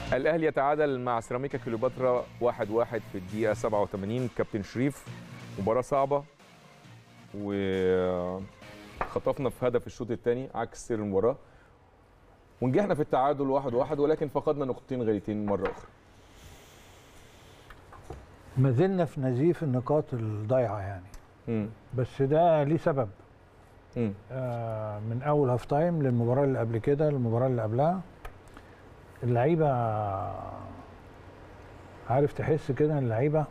الاهلي يتعادل مع سيراميكا كليوباترا 1-1 في الدقيقه 87. كابتن شريف، مباراه صعبه وخطفنا في هدف الشوط الثاني عكس سير المباراه، ونجحنا في التعادل 1-1 ولكن فقدنا نقطتين غاليتين مره اخرى. ما زلنا في نزيف النقاط الضايعه يعني. بس ده ليه سبب. من اول هاف تايم للمباراه اللي قبل كده للمباراه اللي قبلها، اللعيبه عارف تحس كده ان اللعيبه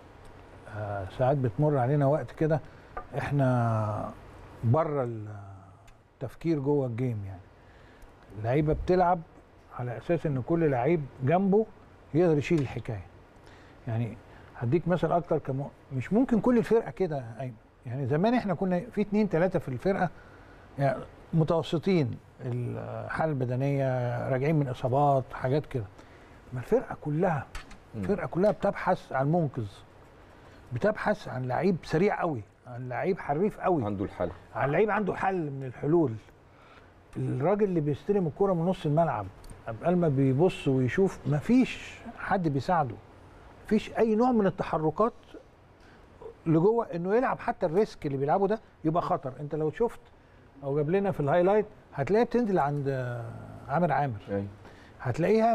ساعات بتمر علينا وقت كده احنا بره التفكير جوه الجيم. يعني اللعيبه بتلعب على اساس ان كل لعيب جنبه يقدر يشيل الحكايه. يعني هديك مثل اكتر، مش ممكن كل الفرقه كده ايمن. يعني زمان احنا كنا في 2 3 في الفرقه يعني متوسطين الحاله البدنيه، راجعين من اصابات حاجات كده. ما الفرقه كلها بتبحث عن منقذ، بتبحث عن لعيب سريع قوي، عن لعيب حريف قوي، عنده الحل، عن لعيب عنده حل من الحلول. الراجل اللي بيستلم الكرة من نص الملعب قبل ما بيبص ويشوف، مفيش حد بيساعده، مفيش اي نوع من التحركات لجوه انه يلعب. حتى الريسك اللي بيلعبه ده يبقى خطر. انت لو شفت او جاب لنا في الهايلايت هتلاقيها بتنزل عند عامر هتلاقيها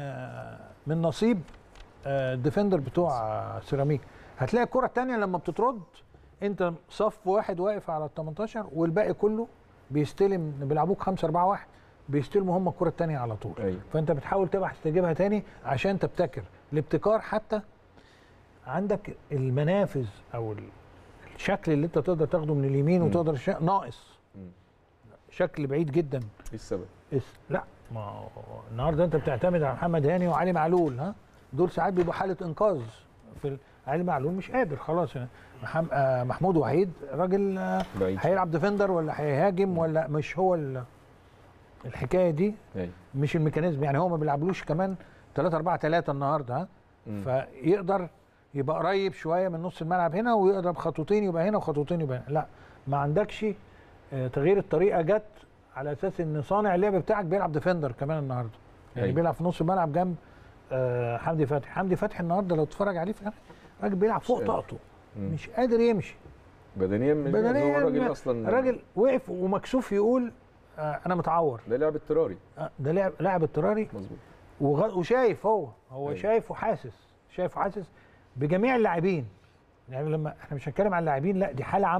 من نصيب الديفندر بتوع سيراميك. هتلاقي الكرة الثانيه لما بتترد انت صف واحد واقف على ال 18 والباقي كله بيستلم، بيلعبوك 5-4-1 بيستلموا هم الكرة الثانيه على طول. فانت بتحاول تبحث تجيبها تاني عشان تبتكر الابتكار. حتى عندك المنافذ او الشكل اللي انت تقدر تاخده من اليمين وتقدر ناقص، شكل بعيد جدا. ايه السبب؟ لا، ما النهارده انت بتعتمد على محمد هاني وعلي معلول. دول ساعات بيبقوا حاله انقاذ. علي معلول مش قادر خلاص. محمود وحيد راجل هيلعب ديفندر ولا هيهاجم ولا مش هو الحكايه دي. مش الميكانيزم. يعني هو ما بيلعبلوش كمان 3-4-3 النهارده. فيقدر يبقى قريب شويه من نص الملعب هنا ويقدر بخطوتين يبقى هنا وخطوتين يبقى هنا. لا، ما عندكش تغيير الطريقه. جت على اساس ان صانع اللعب بتاعك بيلعب ديفندر كمان النهارده. يعني بيلعب في نص الملعب جنب حمدي فتحي. حمدي فتحي النهارده لو تتفرج عليه في راجل بيلعب فوق طاقته، مش قادر يمشي بدنيا. هو راجل اصلا راجل وقف ومكسوف يقول انا متعور. ده لاعب اضطراري. ده لاعب اضطراري مظبوط. وشايف هو شايف وحاسس بجميع اللاعبين. يعني لما احنا مش هنتكلم عن اللاعبين، لا دي حاله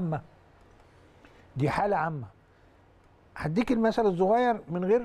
عامه. هديك المثل الصغير من غير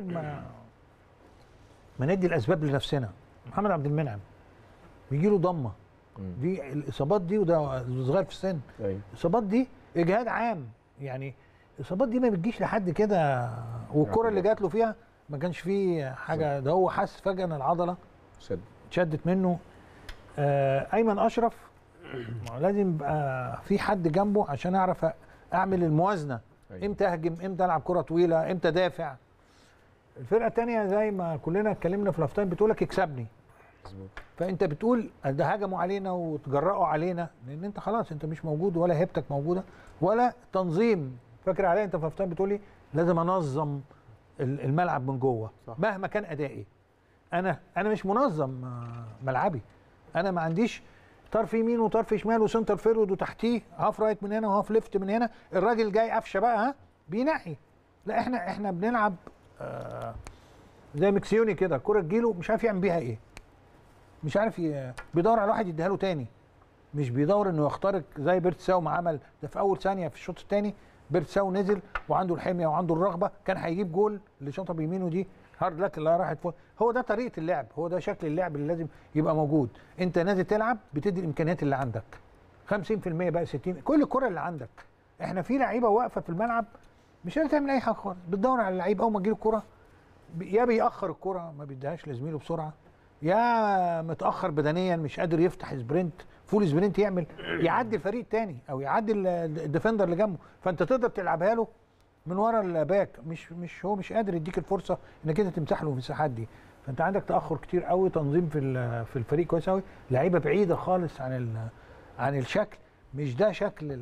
ما ندي الاسباب لنفسنا. محمد عبد المنعم بيجي له ضمه. دي الاصابات دي، وده صغير في السن. الاصابات دي اجهاد عام. يعني الاصابات دي ما بتجيش لحد كده. والكره اللي جات له فيها ما كانش فيه حاجه، ده هو حس فجاه ان العضله شدت منه. ايمن اشرف لازم يبقى في حد جنبه عشان اعرف اعمل الموازنه. امتى اهجم، امتى العب كره طويله، امتى دافع. الفرقه الثانيه زي ما كلنا اتكلمنا في الافتاين بتقول لك اكسبني. فانت بتقول ده هجموا علينا وتجرأوا علينا، لان انت خلاص انت مش موجود ولا هيبتك موجوده ولا تنظيم. فاكر عليا انت في الافتاين بتقول لي لازم انظم الملعب من جوه مهما كان ادائي. انا مش منظم ملعبي. انا ما عنديش طرف يمين وطرف شمال وسنتر فيرود وتحتيه هاف رايت من هنا وهاف ليفت من هنا. الراجل جاي قفشه بقى بينقي. لا، احنا بنلعب زي مكسيوني كده. الكره تجيله مش عارف يعمل بيها ايه، مش عارف بيدور على واحد يديها له تاني. مش بيدور انه يخترق زي بيرتساو ما عمل ده في اول ثانيه في الشوط الثاني. بيرتساو نزل وعنده الحميه وعنده الرغبه، كان هيجيب جول. اللي شاطه بيمينه دي هارد لك اللي راحت فوق. هو ده طريقه اللعب، هو ده شكل اللعب اللي لازم يبقى موجود. انت نازل تلعب بتدي الامكانيات اللي عندك 50% بقى 60، كل الكره اللي عندك. احنا في لعيبه واقفه في الملعب مش قادره تعمل اي حاجه خالص. بتدور على اللعيب اول ما تجيله الكره يا بيأخر الكره ما بيديهاش لزميله بسرعه، يا متاخر بدنيا مش قادر يفتح سبرنت فول سبرنت يعدي الفريق الثاني او يعدي الديفندر اللي جنبه. فانت تقدر تلعبها له من ورا الباك. مش هو مش قادر يديك الفرصه انك انت تمسح له المساحات دي. فانت عندك تاخر كتير قوي. تنظيم في الفريق كويس قوي. لعيبه بعيده خالص عن الشكل. مش ده شكل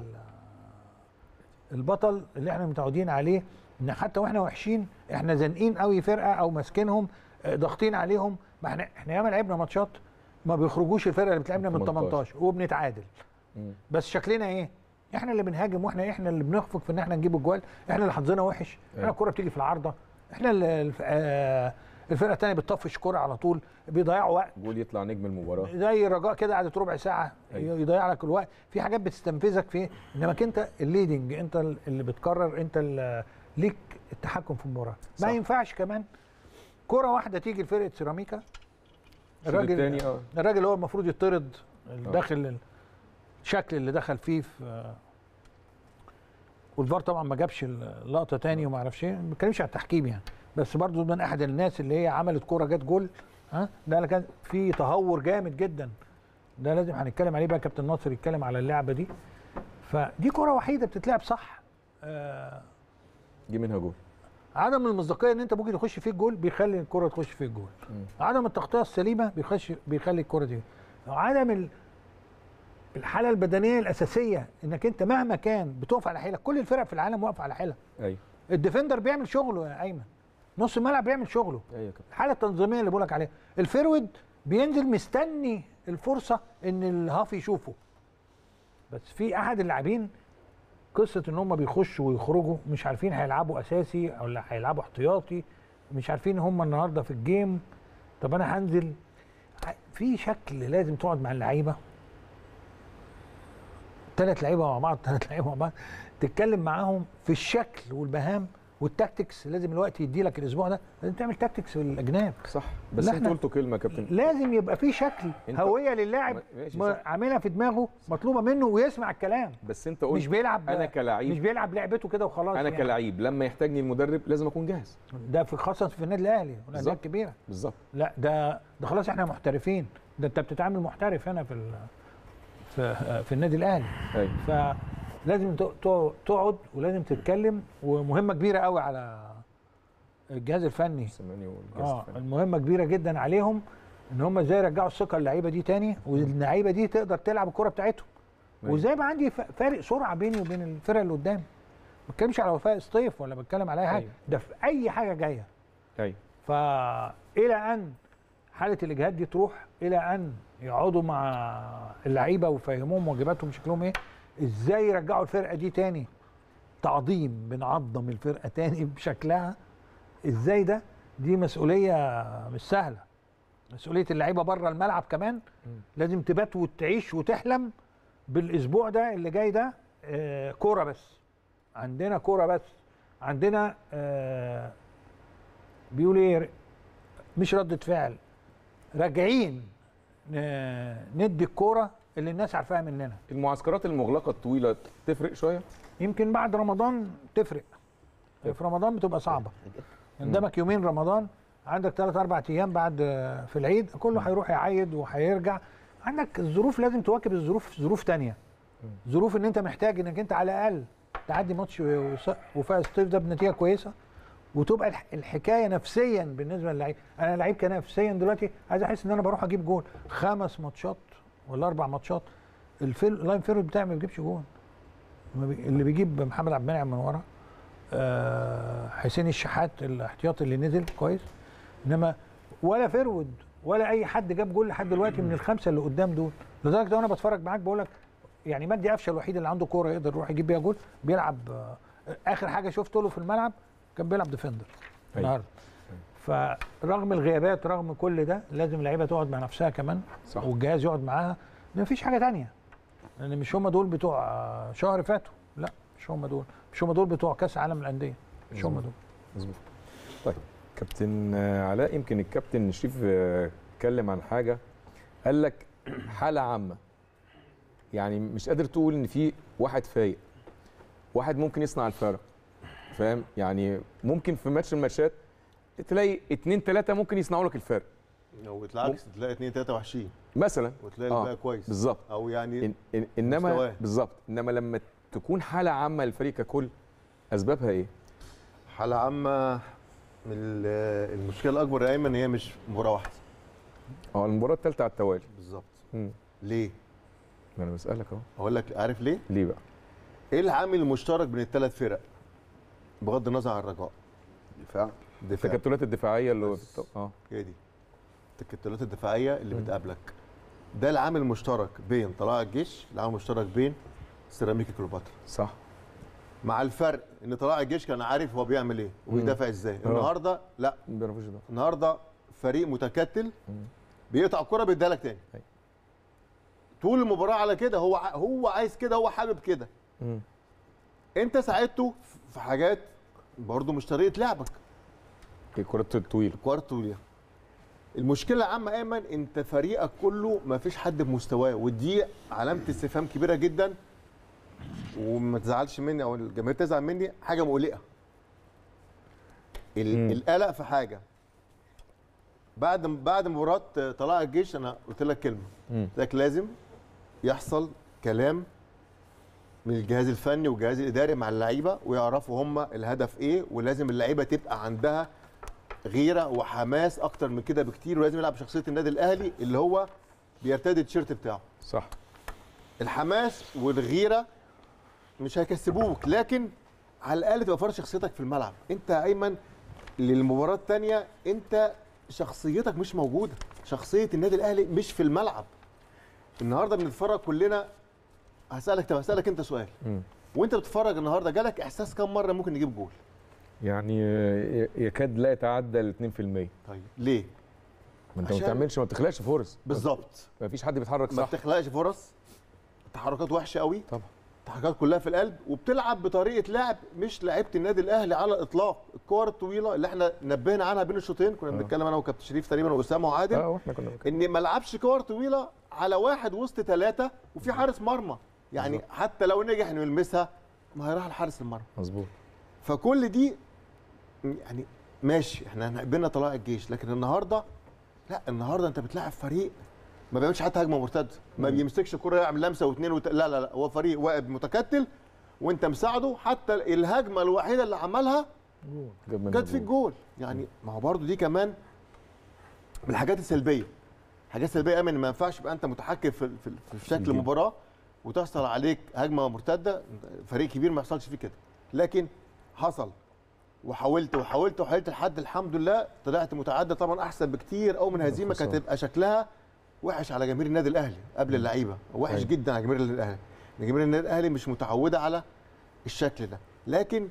البطل اللي احنا متعودين عليه. ان حتى واحنا وحشين احنا زانقين قوي فرقه او ماسكينهم ضاغطين عليهم. ما احنا ياما لعبنا ماتشات ما بيخرجوش الفرقه اللي بتلعبنا من 18 وبنتعادل. بس شكلنا ايه؟ احنا اللي بنهاجم، واحنا اللي بنخفق في ان احنا نجيب الجوال، احنا اللي حظنا وحش، احنا الكره بتيجي في العارضه، احنا الفرقه الثانيه بتطفش كره على طول، بيضيعوا وقت. جول يطلع نجم المباراه زي الرجاء كده قعدت ربع ساعه يضيع لك الوقت، في حاجات بتستنفذك فيه، انما انت الليدنج، انت اللي بتقرر، انت اللي ليك التحكم في المباراه. ما ينفعش كمان كره واحده تيجي لفرقه سيراميكا، الراجل هو المفروض يطرد داخل الشكل اللي دخل فيه في، والفار طبعا ما جابش اللقطه تاني وما اعرفش ايه، ما بتكلمش على التحكيم يعني، بس برضو من احد الناس اللي هي عملت كوره جت جول. ده كان في تهور جامد جدا، ده لازم هنتكلم عليه بقى، كابتن ناصر يتكلم على اللعبه دي. فدي كوره وحيده بتتلعب صح، جه منها جول. عدم المصداقيه ان انت ممكن يخش فيك جول بيخلي الكوره تخش فيك جول. عدم التغطيه السليمه بيخلي الكوره دي. عدم الحاله البدنيه الاساسيه، انك انت مهما كان بتقف على حيلك، كل الفرق في العالم واقفه على حيلها. ايوه. الديفندر بيعمل شغله يا ايمن، نص الملعب بيعمل شغله. ايوه. الحاله التنظيميه اللي بقولك عليها، الفيرود بينزل مستني الفرصه ان الهاف يشوفه. بس في احد اللاعبين قصه ان هم بيخشوا ويخرجوا مش عارفين هيلعبوا اساسي ولا هيلعبوا احتياطي، مش عارفين هم النهارده في الجيم. طب انا هنزل في شكل، لازم تقعد مع اللعيبه، 3 لعيبه مع بعض، 3 لعيبه مع بعض، تتكلم معاهم في الشكل والمهام والتاكتكس. لازم الوقت يدي لك الاسبوع ده، لازم تعمل تاكتكس في الاجناب. صح، بس انت قلتوا كلمه يا كابتن، لازم يبقى في شكل، هويه للاعب عاملها في دماغه، مطلوبه منه ويسمع الكلام. بس انت قلت مش بيلعب، انا كلاعب مش بيلعب لعبته كده وخلاص. انا يعني كلاعب لما يحتاجني المدرب لازم اكون جاهز. ده في خاصه في النادي الاهلي والانديه الكبيره. بالظبط. لا ده خلاص احنا محترفين، ده انت بتتعامل محترف هنا في النادي الاهلي. ايوه. فلازم تقعد ولازم تتكلم، ومهمه كبيره قوي على الجهاز الفني. المهمه كبيره جدا عليهم، ان هم ازاي يرجعوا الثقه للعيبه دي تاني، واللعيبه دي تقدر تلعب الكره بتاعتهم. وازاي يبقى عندي فارق سرعه بيني وبين الفرق اللي قدامي. ما بتكلمش على وفاء سطيف ولا بتكلم على اي حاجه. ده في اي حاجه جايه. ايوه. فالى ان حاله الاجهاد دي تروح، الى ان يقعدوا مع اللعيبه ويفهموهم واجباتهم شكلهم ايه، ازاي يرجعوا الفرقه دي تاني تعظيم، بنعظم الفرقه تاني بشكلها ازاي. دي مسؤوليه مش سهله، مسؤوليه اللعيبه بره الملعب كمان. لازم تبات وتعيش وتحلم بالاسبوع ده اللي جاي ده. كوره بس، عندنا كوره بس، عندنا بيقول ايه، مش ردة فعل، راجعين ندي الكوره اللي الناس عارفاها مننا. المعسكرات المغلقه الطويله تفرق شويه؟ يمكن بعد رمضان تفرق. في رمضان بتبقى صعبه، قدامك يومين رمضان، عندك 3-4 ايام بعد في العيد، كله هيروح يعيد وهيرجع. عندك الظروف لازم تواكب الظروف، ظروف ثانيه، ظروف ان انت محتاج انك انت على الاقل تعدي ماتش وفاء سطيف ده بنتيجه كويسه، وتبقى الحكايه نفسيا بالنسبه للعيب. انا لعيب كنفسيا دلوقتي عايز احس ان انا بروح اجيب جول. 5 ماتشات ولا 4 ماتشات اللاين فيرود بتاعي ما بيجيبش جول، اللي بيجيب محمد عبد المنعم من ورا، حسين الشحات الاحتياطي اللي نزل كويس، انما ولا فيرود ولا اي حد جاب جول لحد دلوقتي من ال5 اللي قدام دول. لدرجه وانا بتفرج معاك بقول لك يعني مجدي قفشه الوحيد اللي عنده كوره يقدر يروح يجيب بيها جول، بيلعب. اخر حاجه شفته له في الملعب كان بيلعب ديفندر النهارده. فرغم الغيابات، رغم كل ده، لازم اللعيبه تقعد مع نفسها كمان. صح. والجهاز يقعد معاها، مفيش حاجه ثانيه، لان مش هم دول بتوع شهر فاتوا، لا مش هم دول، مش هم دول بتوع كاس عالم الانديه، مش هم دول. مظبوط. طيب كابتن علاء، يمكن الكابتن شريف اتكلم عن حاجه، قال لك حاله عامه، يعني مش قادر تقول ان في واحد فايق، واحد ممكن يصنع الفرق، فاهم؟ يعني ممكن في ماتش من الماتشات تلاقي 2-3 ممكن يصنعوا لك الفرق، او بالعكس تلاقي 2-3 وحشين مثلا وتلاقي الباقي كويس بالظبط، او يعني انما بالظبط، انما لما تكون حاله عامه للفريق ككل، اسبابها ايه؟ حاله عامه من المشكله الاكبر يا ايمن هي مش مباراه واحده. المباراه الثالثه على التوالي. بالظبط. ليه؟ ما انا بسالك اهو. اقول لك عارف ليه؟ ليه بقى؟ ايه العامل المشترك بين ال3 فرق بغض النظر عن الرجاء؟ دفاع التكتلات الدفاعيه اللي هي دي التكتلات الدفاعيه اللي بتقابلك. ده العامل المشترك بين طلائع الجيش، العامل المشترك بين سيراميكا كليوباترا. صح. مع الفرق ان طلائع الجيش كان عارف هو بيعمل ايه وبيدافع ازاي. النهارده لا، النهارده فريق متكتل بيقطع الكره بيديها لك تاني. طول المباراه على كده، هو عايز كده، هو حابب كده. انت ساعدته في حاجات برضه مش طريقه لعبك. الكرات الطويله، الكرات الطويله. المشكله العامه ايمن، انت فريقك كله ما فيش حد بمستواه، ودي علامه استفهام كبيره جدا. وما تزعلش مني او الجماهير تزعل مني، حاجه مقلقه. القلق في حاجه. بعد مباراه طلائع الجيش انا قلت لك كلمه، قلت لك لازم يحصل كلام من الجهاز الفني والجهاز الاداري مع اللعيبه، ويعرفوا هم الهدف ايه، ولازم اللعيبه تبقى عندها غيره وحماس اكتر من كده بكتير، ولازم يلعب بشخصيه النادي الاهلي اللي هو بيرتدي التيشيرت بتاعه. صح. الحماس والغيره مش هيكسبوك، لكن على الاقل تبقى فرض شخصيتك في الملعب. انت يا ايمن للمباراه الثانيه انت شخصيتك مش موجوده، شخصيه النادي الاهلي مش في الملعب. النهارده بنتفرج كلنا، هسالك انت سؤال. وانت بتتفرج النهارده جالك احساس كم مره ممكن نجيب جول؟ يعني يكاد لا يتعدى ال 2%. طيب ليه؟ ما انت ما بتخلقش فرص. بالظبط. ما فيش حد بيتحرك صح. ما بتخلقش فرص، تحركات وحشه قوي طبعا، التحركات كلها في القلب، وبتلعب بطريقه لعب مش لعيبه النادي الاهلي على الاطلاق. الكور الطويله اللي احنا نبهنا عنها بين الشوطين، كنا بنتكلم انا وكابتن شريف تقريبا واسامه وعادل، واحنا كنا ان ما لعبش كور طويله على واحد وسط ثلاثه وفي حارس مرمى. يعني بالزبط. حتى لو نجح انه يلمسها ما هيروح لحارس المرمى. مظبوط. فكل دي يعني ماشي، احنا بينا طلائع الجيش، لكن النهارده لا، النهارده انت بتلاعب فريق ما بيعملش حتى هجمه مرتده، ما بيمسكش الكره يعمل لمسه واثنين لا لا لا، هو فريق واقف متكتل وانت مساعده. حتى الهجمه الوحيده اللي عملها جت في الجول. يعني ما هو برضو دي كمان من الحاجات السلبيه. حاجات سلبيه امن، ما ينفعش يبقى انت متحكم في شكل المباراه وتحصل عليك هجمه مرتده، فريق كبير ما يحصلش فيه كده. لكن حصل، وحاولت لحد الحمد لله طلعت متعادل. طبعا احسن بكتير او من هزيمه كانت تبقى شكلها وحش على جماهير النادي الاهلي قبل اللعيبه، وحش جدا على جماهير النادي الاهلي. جماهير النادي الاهلي مش متعوده على الشكل ده، لكن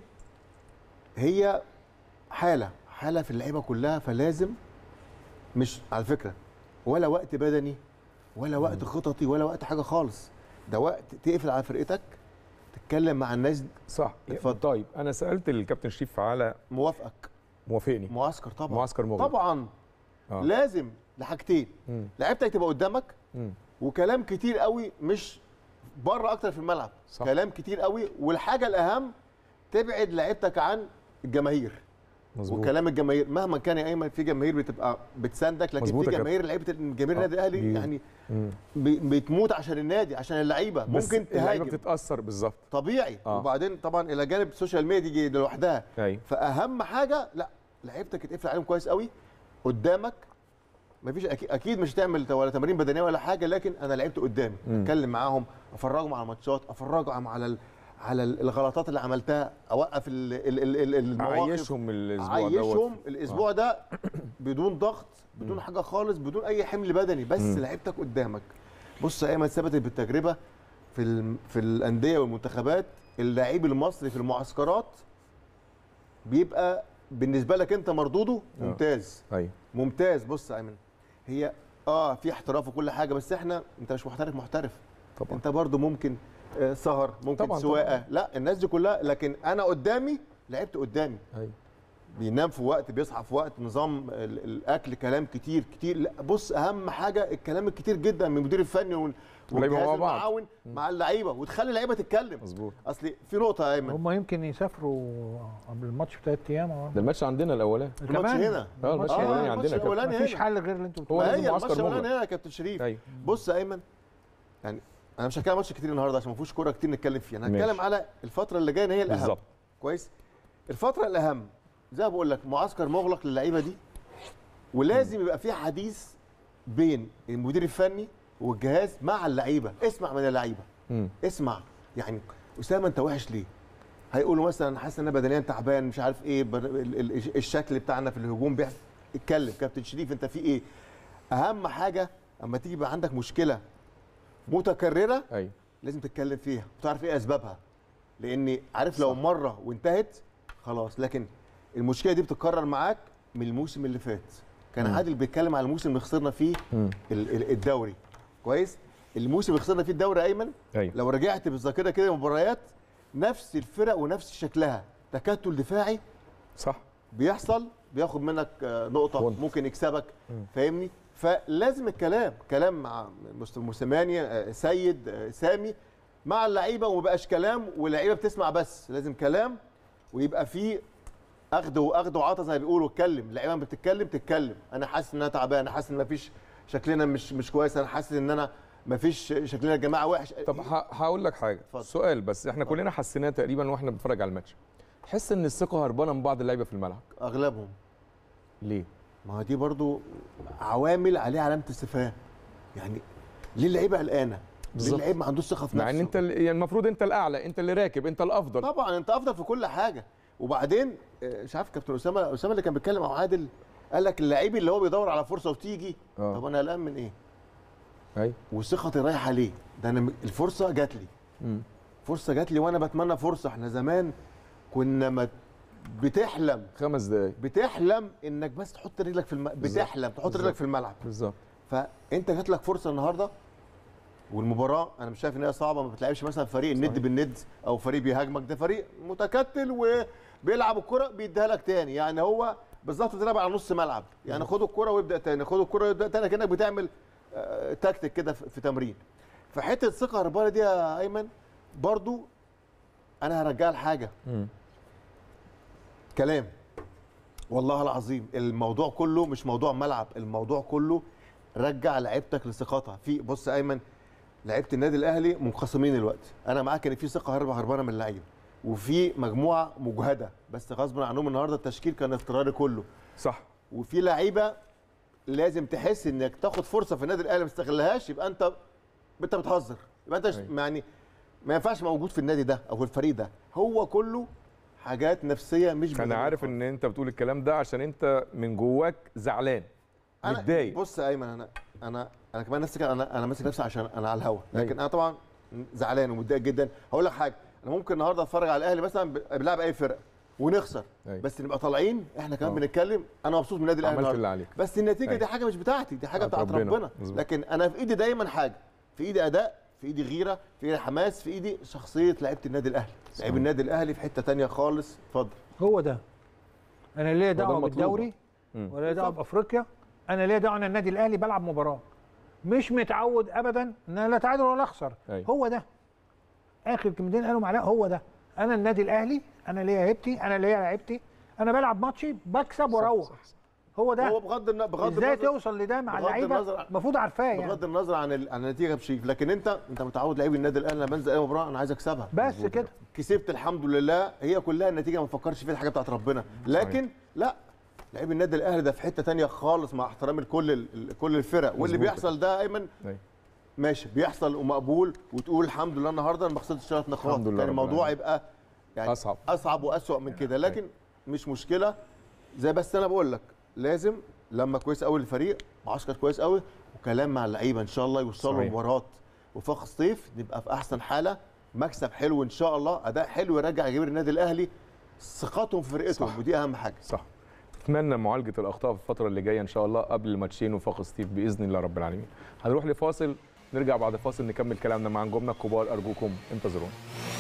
هي حاله في اللعيبه كلها. فلازم، مش على فكره ولا وقت بدني ولا وقت خططي ولا وقت حاجه خالص، ده وقت تقفل على فرقتك، تتكلم مع الناس. صح. طيب انا سالت الكابتن شريف على موافقني معسكر طبعا، معسكر مغلق طبعا. لازم لحاجتين، لعيبتك تبقى قدامك، وكلام كتير قوي مش بره، اكتر في الملعب. صح. كلام كتير قوي، والحاجه الاهم تبعد لعيبتك عن الجماهير. مظبوط. وكلام الجماهير مهما كان يا ايمن، في جماهير بتبقى بتساندك، لكن في جماهير لعيبه جماهير النادي الاهلي يعني بتموت عشان النادي، عشان اللعيبه. ممكن تهاجم، اللعيبه بتتاثر بالظبط، طبيعي. وبعدين طبعا الى جانب السوشيال ميديا دي لوحدها. فاهم حاجه، لا، لعيبتك تقفل عليهم كويس قوي قدامك. مفيش اكيد مش هتعمل ولا تمارين بدنيه ولا حاجه، لكن انا لعبت قدامي، اتكلم معاهم، افرجهم على الماتشات، افرجهم على الغلطات اللي عملتها، اوقف المواقف، اعيشهم الاسبوع ده بدون ضغط، بدون حاجه خالص، بدون اي حمل بدني، بس لعبتك قدامك. بص يا ايمن، ثبتت بالتجربه في الانديه والمنتخبات، اللاعب المصري في المعسكرات بيبقى بالنسبه لك انت مردوده ممتاز. ممتاز. بص يا ايمن، هي في احتراف وكل حاجه، بس انت مش محترف طبعا. انت برضو ممكن سهر، ممكن طبعًا سواقه طبعًا. لا، الناس دي كلها، لكن انا قدامي لعبت قدامي. بينام في وقت، بيصحى في وقت، نظام الاكل، كلام كتير. لا، بص، اهم حاجه الكلام الكتير جدا من المدير الفني والجهاز المعاون مع اللعيبه، وتخلي اللعيبه تتكلم. مظبوط. اصل في نقطه يا ايمن، هم يمكن يسافروا قبل الماتش ب3 ايام. ده الماتش عندنا الاولاني، الماتش هنا، الماتش الاولاني عندنا، مفيش حل غير اللي انتوا بتقولوه. هي الماتش الاولاني هنا يا كابتن شريف. بص يا ايمن، يعني انا مش هتكلم ماتش كتير النهارده عشان ما فيهوش كوره كتير نتكلم فيها، انا هتكلم على الفتره اللي جايه، هي الاهم. بالظبط. كويس. الفتره الاهم زي ما بقول لك، معسكر مغلق للعيبه دي، ولازم يبقى في حديث بين المدير الفني والجهاز مع اللعيبه. اسمع من اللعيبه، اسمع. يعني اسامه انت وحش ليه؟ هيقولوا مثلا انا حاسس ان انا بدنيا تعبان مش عارف ايه الشكل بتاعنا في الهجوم اتكلم كابتن شريف انت في ايه. اهم حاجه اما تيجي يبقى عندك مشكله متكرره ايوه لازم تتكلم فيها وتعرف ايه اسبابها، لان عارف لو مره وانتهت خلاص، لكن المشكله دي بتتكرر معاك من الموسم اللي فات. كان عادل بيتكلم على الموسم اللي خسرنا فيه الدوري كويس، الموسم اللي خسرنا فيه الدوري ايمن. أيوة. لو رجعت بالذاكره كده مباريات نفس الفرق ونفس شكلها، تكتل دفاعي صح بيحصل بياخد منك نقطه ممكن يكسبك فاهمني. فلازم الكلام كلام مع موسيماني سيد سامي مع اللعيبه، وما بقاش كلام واللعيبه بتسمع بس، لازم كلام ويبقى فيه اخذ وعطا زي ما بيقولوا. اتكلم اللعيبه بتتكلم تتكلم، انا حاسس ان انا تعبان، انا حاسس ان مفيش شكلنا مش كويس، انا حاسس ان انا مفيش شكلنا يا جماعه وحش. طب هقول لك حاجه فضل. سؤال بس احنا كلنا حسيناه تقريبا واحنا بنتفرج على الماتش، تحس ان الثقه هربانه من بعض اللعيبه في الملعب؟ اغلبهم. ليه؟ ما هي دي برضو عوامل عليها علامه استفهام. يعني ليه اللعيبه قلقانه؟ ليه اللعيب ما عندوش ثقه في نفسه؟ مع ان انت يعني المفروض انت الاعلى، انت اللي راكب، انت الافضل. طبعا انت افضل في كل حاجه. وبعدين مش عارف كابتن اسامه اللي كان بيتكلم مع عادل قال لك اللعيب اللي هو بيدور على فرصه وتيجي. طب انا قلقان من ايه؟ ايوه وثقتي رايحه ليه؟ ده انا الفرصه جات لي. فرصه جات لي وانا بتمنى فرصه. احنا زمان كنا ما بتحلم 5 دقايق بتحلم انك بس تحط رجلك في بتحلم تحط رجلك في الملعب بالظبط. فانت جات لك فرصه النهارده، والمباراه انا مش شايف ان هي صعبه. ما بتلعبش مثلا فريق الند بالند او فريق بيهاجمك، ده فريق متكتل وبيلعب الكره بيديها لك تاني. يعني هو بالظبط بتلعب على نص ملعب، يعني خد الكره وابدا تاني، خد الكره وابدا تاني، كانك بتعمل تكتيك كده في تمرين. فحته الثقه الهربانه دي يا ايمن برضو انا هرجعها لحاجه كلام. والله العظيم الموضوع كله مش موضوع ملعب، الموضوع كله رجع لعيبتك لثقتها. في بص يا ايمن، لعيبه النادي الاهلي منقسمين دلوقتي. انا معاك ان في ثقه هربانه من اللعيبه، وفي مجموعه مجهده بس غصب عنهم. النهارده التشكيل كان اضطراري كله صح، وفي لعيبه لازم تحس انك تاخد فرصه في النادي الاهلي ما تستغلهاش، يبقى انت بتهزر، يبقى انت يعني ما ينفعش موجود في النادي ده او في الفريق ده. هو كله حاجات نفسيه مش انا عارف ان انت بتقول الكلام ده عشان انت من جواك زعلان متضايق. بص يا ايمن انا كمان نفسي انا ماسك نفسي عشان انا على الهوا، لكن انا طبعا زعلان ومتضايق جدا. هقول لك حاجه، انا ممكن النهارده اتفرج على الاهلي مثلا بيلعب اي فرقه ونخسر بس نبقى طالعين احنا كمان بنتكلم انا مبسوط من النادي الاهلي النهارده، بس النتيجه دي حاجه مش بتاعتي، دي حاجه بتاعت ربنا. لكن انا في ايدي دايما حاجه، في ايدي اداء، في ايدي غيره، في ايدي حماس، في ايدي شخصيه لعيبه النادي الاهلي. لعيب النادي الاهلي في حته ثانيه خالص. اتفضل. هو ده انا ليا دعوه بالدوري ولا ليا دعوه بافريقيا، انا ليا دعوه ان النادي الاهلي بلعب مباراه، مش متعود ابدا ان انا لا اتعادل ولا اخسر. هو ده اخر كلمتين قالوا معلقه، هو ده انا النادي الاهلي، انا ليا هيبتي، انا ليا لعيبتي، انا بلعب ماتشي بكسب واروح. هو ده. هو بغض النظر ازاي توصل لده مع اللعيبه المفروض عارفاه يعني. بغض النظر عن النتيجه بشيك، لكن انت متعود لعيب النادي الاهلي لما بنزل اي مباراه انا عايز اكسبها بس كده. كسبت الحمد لله، هي كلها النتيجه ما بفكرش فيها، الحاجه بتاعت ربنا. لكن لا، لعيب النادي الاهلي ده في حته ثانيه خالص مع احترامي لكل الفرق. واللي بيحصل ده ايمن ماشي بيحصل ومقبول، وتقول الحمد لله النهارده انا ما خسرتش 3 نقاط، كان الموضوع يبقى يعني اصعب واسوأ من كده، لكن مش مشكله. زي بس انا بقول لك لازم لما كويس قوي للفريق، معسكر كويس قوي، وكلام مع اللعيبه ان شاء الله يوصلوا مباراه وفاق الصيف نبقى في احسن حاله، مكسب حلو ان شاء الله، اداء حلو يرجع جماهير النادي الاهلي ثقتهم في فرقتهم، ودي اهم حاجه. صح. اتمنى معالجه الاخطاء في الفتره اللي جايه ان شاء الله قبل الماتشين وفاق الصيف باذن الله رب العالمين. هنروح لفاصل، نرجع بعد فاصل نكمل كلامنا مع نجومنا الكبار، ارجوكم انتظرونا.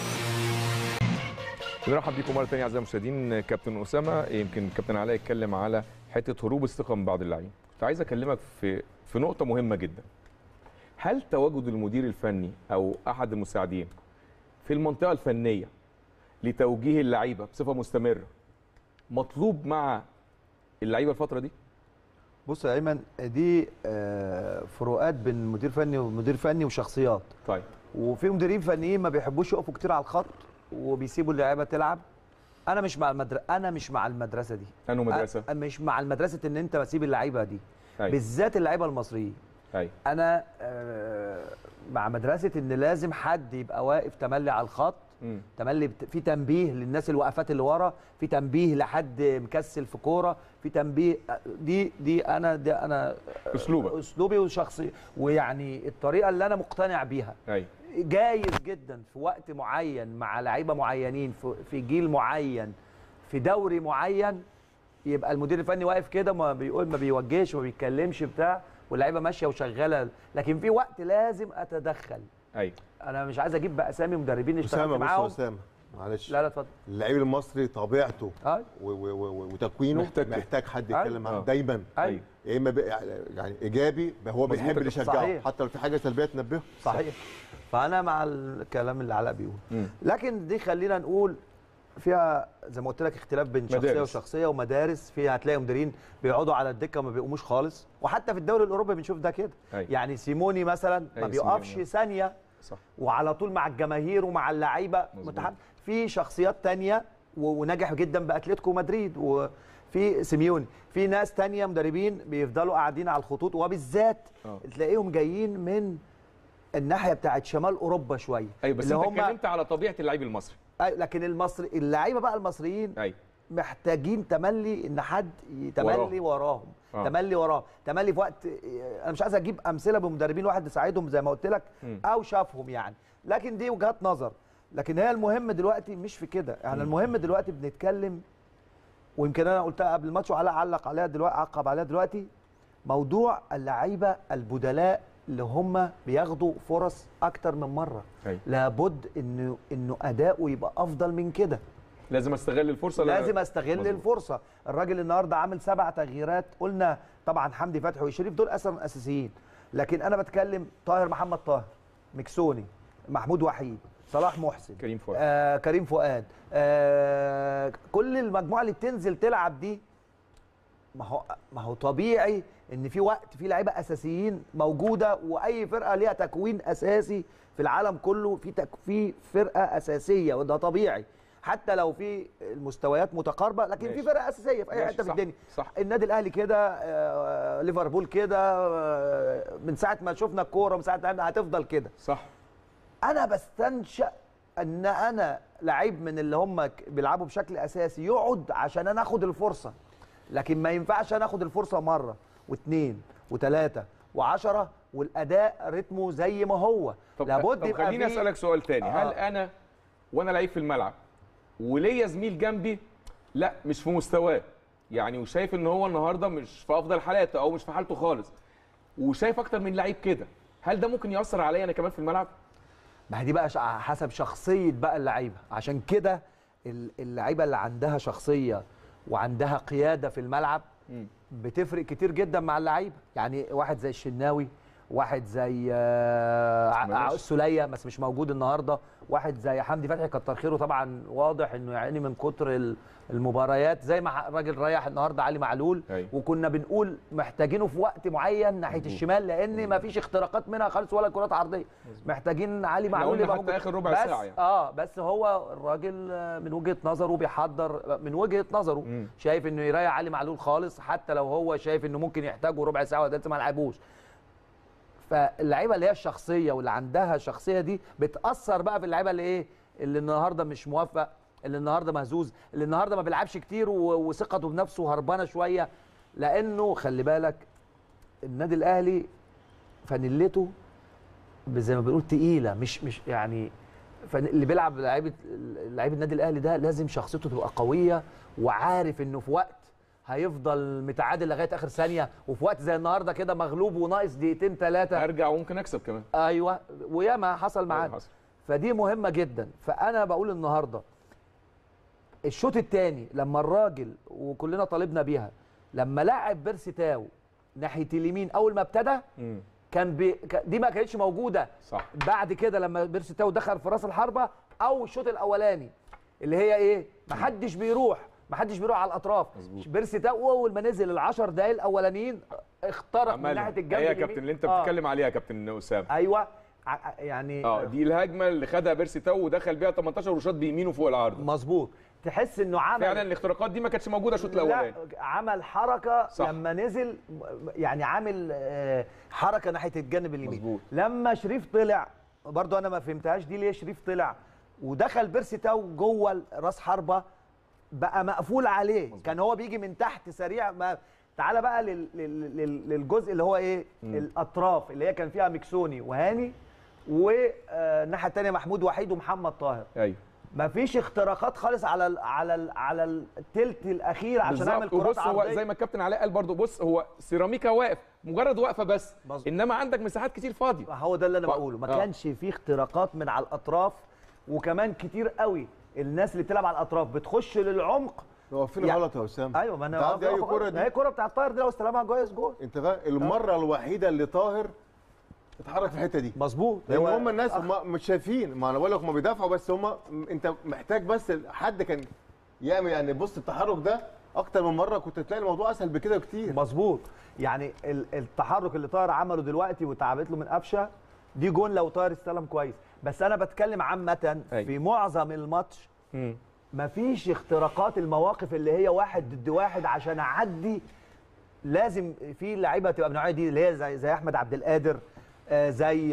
بنرحب بيكم مره ثانيه اعزائي المشاهدين. كابتن اسامه، يمكن الكابتن علاء يتكلم على حته هروب الثقه من بعض اللاعبين، كنت عايز اكلمك في نقطه مهمه جدا. هل تواجد المدير الفني او احد المساعدين في المنطقه الفنيه لتوجيه اللعيبه بصفه مستمره مطلوب مع اللعيبه الفتره دي؟ بص يا ايمن، دي فروقات بين مدير فني ومدير فني وشخصيات. طيب. وفي مديرين فنيين ما بيحبوش يقفوا كتير على الخط وبيسيبوا اللعيبه تلعب. انا مش مع المدرسه دي. انه مدرسه؟ مش مع المدرسه ان انت تسيب اللعيبه دي. أيوة. بالذات اللعيبه المصريين. أيوة. انا مع مدرسه ان لازم حد يبقى واقف تملي على الخط تملي في تنبيه للناس الوقفات اللي ورا، في تنبيه لحد مكسل في كوره، في تنبيه. دي انا اسلوبي وشخصي، ويعني الطريقه اللي انا مقتنع بيها. جايز جدا في وقت معين مع لعيبه معينين في جيل معين في دوري معين يبقى المدير الفني واقف كده ما بيوجهش وما بيتكلمش بتاع، واللعيبه ماشيه وشغاله، لكن في وقت لازم اتدخل. انا مش عايز اجيب اسامي مدربين اشتغلت معاهم. اسامه معلش، لا اتفضل. اللعيب المصري طبيعته وتكوينه محتاج حد يتكلم معاه دايما. يا اما يعني ايجابي، هو بيحب اللي يشجعه حتى لو في حاجه سلبيه تنبهه. صحيح. فانا مع الكلام اللي علاء بيقول، لكن دي خلينا نقول فيها زي ما قلت لك اختلاف بين شخصيه وشخصيه ومدارس. فيها هتلاقي مديرين بيقعدوا على الدكه وما بيقوموش خالص، وحتى في الدوري الاوروبي بنشوف ده كده. يعني سيموني مثلا ما بيقفش ثانيه، صح، وعلى طول مع الجماهير ومع اللعيبه متحمس. في شخصيات تانية ونجح جدا باتلتيكو مدريد، وفي سيميوني، في ناس تانية مدربين بيفضلوا قاعدين على الخطوط، وبالذات تلاقيهم جايين من الناحيه بتاعت شمال اوروبا شويه. ايوه بس انت اتكلمت على طبيعه اللعيب المصري. لكن اللعيبه بقى المصريين محتاجين تملي ان حد يتملي وراهم. تملي وراهم، تملي في وقت. انا مش عايز اجيب امثله بمدربين واحد يساعدهم زي ما قلت لك او شافهم يعني، لكن دي وجهات نظر. لكن هي المهم دلوقتي مش في كده، يعني المهم دلوقتي بنتكلم، ويمكن انا قلتها قبل الماتش وعلاء علق عليها دلوقتي، عقب عليها دلوقتي، موضوع اللعيبه البدلاء اللي هم بياخدوا فرص اكتر من مره. لابد انه اداؤه يبقى افضل من كده. لازم استغل الفرصه. لازم استغل الفرصه. الراجل النهارده عامل 7 تغييرات، قلنا طبعا حمدي فتحي وشريف دول اصلا اساسيين، لكن انا بتكلم طاهر محمد طاهر، مكسوني، محمود وحيد، صلاح محسن، كريم فؤاد، كل المجموعه اللي بتنزل تلعب دي. ما هو طبيعي ان في وقت في لعيبه اساسيين موجوده، واي فرقه ليها تكوين اساسي في العالم كله، في فرقه اساسيه، وده طبيعي حتى لو في المستويات متقاربه، لكن في فرقه اساسيه في اي حته في الدنيا. صح. النادي الاهلي كده، ليفربول كده، من ساعه ما شفنا الكوره، من ساعه ما هتفضل كده. صح. انا بستنشأ ان انا لعيب من اللي هم بيلعبوا بشكل اساسي يقعد عشان انا اخد الفرصه، لكن ما ينفعش انا اخد الفرصه مره واثنين وثلاثه و10 والاداء رتمه زي ما هو. لابد يبقى خليني اسالك سؤال تاني. هل انا وانا لعيب في الملعب وليا زميل جنبي لا مش في مستواه، يعني وشايف ان هو النهارده مش في افضل حالاته او مش في حالته خالص، وشايف اكتر من لعيب كده، هل ده ممكن ياثر عليا انا كمان في الملعب؟ ما هي دي بقى حسب شخصيه بقى اللعيبه. عشان كده اللعيبه اللي عندها شخصيه وعندها قياده في الملعب بتفرق كتير جدا مع اللعيبه. يعني واحد زي الشناوي، واحد زي السوليه بس مش موجود النهارده، واحد زي حمدي فتحي كتر خيره طبعا، واضح انه يعني من كتر المباريات، زي ما الراجل ريح النهارده علي معلول. وكنا بنقول محتاجينه في وقت معين ناحيه الشمال، لان ما فيش اختراقات منها خالص ولا كرات عرضيه. محتاجين علي معلول يبقى حتى اخر ربع ساعه يعني. بس هو الراجل من وجهه نظره بيحضر، من وجهه نظره شايف انه يريح علي معلول خالص، حتى لو هو شايف انه ممكن يحتاجه ربع ساعه وده ما لعبوش. فاللعيبه اللي هي الشخصيه واللي عندها الشخصيه دي بتاثر بقى في اللعيبه اللي اللي النهارده مش موفق، اللي النهارده مهزوز، اللي النهارده ما بيلعبش كتير وثقته بنفسه هربانه شويه. لانه خلي بالك النادي الاهلي فانيلته زي ما بنقول تقيله، مش يعني اللي بيلعب لعيب النادي الاهلي ده لازم شخصيته تبقى قويه، وعارف انه في وقت هيفضل متعادل لغايه اخر ثانيه، وفي وقت زي النهارده كده مغلوب وناقص دقيقتين 3 ارجع وممكن اكسب كمان. ايوه، وياما حصل معانا. فدي مهمه جدا. فانا بقول النهارده الشوط الثاني لما الراجل وكلنا طالبنا بيها، لما لاعب بيرسي تاو ناحيه اليمين اول ما ابتدى كان دي ما كانتش موجوده. صح. بعد كده لما بيرسي تاو دخل في راس الحربه او الشوط الاولاني اللي هي محدش بيروح على الاطراف. بيرسي تاو اول ما نزل ال10 دقايق الاولانيين اخترق من ناحيه الجنب اليمين. يا كابتن اللي انت بتتكلم عليها يا كابتن اسامه. ايوه يعني دي الهجمه اللي خدها بيرسي تاو ودخل بيها 18 وشاط بيمينه فوق العارضه. مظبوط. تحس انه عمل فعلا الاختراقات دي ما كانتش موجوده الشوط الاولاني. عمل حركه. صح. لما نزل يعني عامل حركه ناحيه الجانب اليمين. مظبوط. لما شريف طلع برضو انا ما فهمتهاش دي ليه شريف طلع ودخل بيرسي تاو جوه راس حربه بقى مقفول عليه. مزبوط. كان هو بيجي من تحت سريع. ما تعالى بقى للجزء اللي هو ايه الاطراف اللي هي كان فيها مكسوني وهاني والناحيه الثانيه محمود وحيد ومحمد طاهر. ايوه مفيش اختراقات خالص على الثلث الاخير عشان اعمل كرات عرضيه. هو زي ما الكابتن علاء قال برضو، بص هو سيراميكا واقف مجرد واقفه بس، انما عندك مساحات كتير فاضيه. هو ده اللي انا بقوله، ما كانش فيه اختراقات من على الاطراف، وكمان كتير قوي الناس اللي بتلعب على الاطراف بتخش للعمق. واقفين يعني غلط يا اسامه. ايوه ما انا هي الكوره بتاعت طاهر دي لو استلمها كويس جول. انت فاهم المره الوحيده اللي طاهر اتحرك في الحته دي. مظبوط. لان هم الناس مش شايفين، ما انا بقول لك هم بيدافعوا بس هم انت محتاج بس حد كان يعمل يعني بص التحرك ده اكتر من مره كنت تلاقي الموضوع اسهل بكده كتير. مظبوط. يعني التحرك اللي طاهر عمله دلوقتي وتعبت له من قفشه دي جون لو طاهر استلم كويس، بس انا بتكلم عامه في معظم الماتش مفيش اختراقات المواقف اللي هي 1 ضد 1 عشان اعدي. لازم في لعيبه تبقى من النوعيه دي اللي هي زي احمد عبد القادر، زي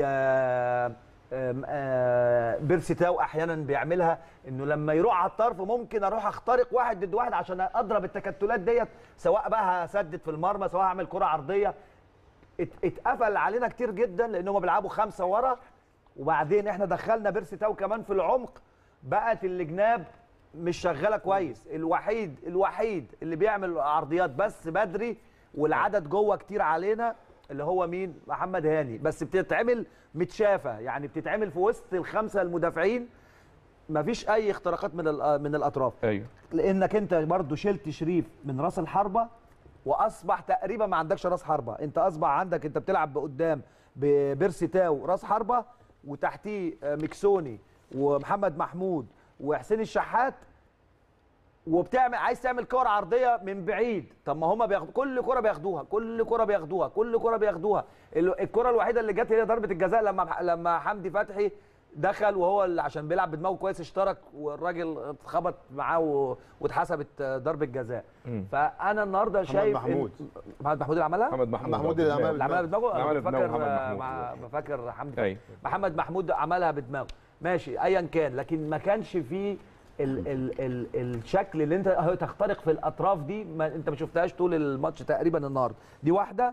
بيرسي تاو احيانا بيعملها، انه لما يروح على الطرف ممكن اروح اخترق 1 ضد 1 عشان اضرب التكتلات ديت، سواء بقى هسدد في المرمى سواء هعمل كره عرضيه. اتقفل علينا كتير جدا لان هم بيلعبوا 5 ورا، وبعدين احنا دخلنا بيرسي تاو كمان في العمق، بقت الجناب مش شغاله كويس. الوحيد اللي بيعمل عرضيات بس بدري والعدد جوه كتير علينا اللي هو مين؟ محمد هاني، بس بتتعمل متشافه، يعني بتتعمل في وسط ال5 المدافعين، مفيش اي اختراقات من الاطراف. ايوه لانك انت برضو شلت شريف من راس الحربه واصبح تقريبا ما عندكش راس حربه، انت اصبح عندك انت بتلعب بقدام ببيرسي تاو راس حربه وتحتيه مكسوني ومحمد محمود وحسين الشحات، وبتعمل عايز تعمل كور عرضيه من بعيد. طب ما هم بياخدوا كل كره بياخدوها. الكره الوحيده اللي جت هي ضربه الجزاء لما حمدي فتحي دخل وهو اللي عشان بيلعب بدماغه كويس اشترك والراجل اتخبط معاه واتحسبت ضربه جزاء. فانا النهارده شايف محمد محمود اللي عملها. محمود اللي عملها بدماغه. فاكر حمدي فتحي. محمد محمود عملها بدماغه ماشي ايا كان، لكن ما كانش فيه الشكل اللي انت تخترق في الاطراف دي. انت ما شفتهاش طول الماتش تقريبا النهارده. دي واحده.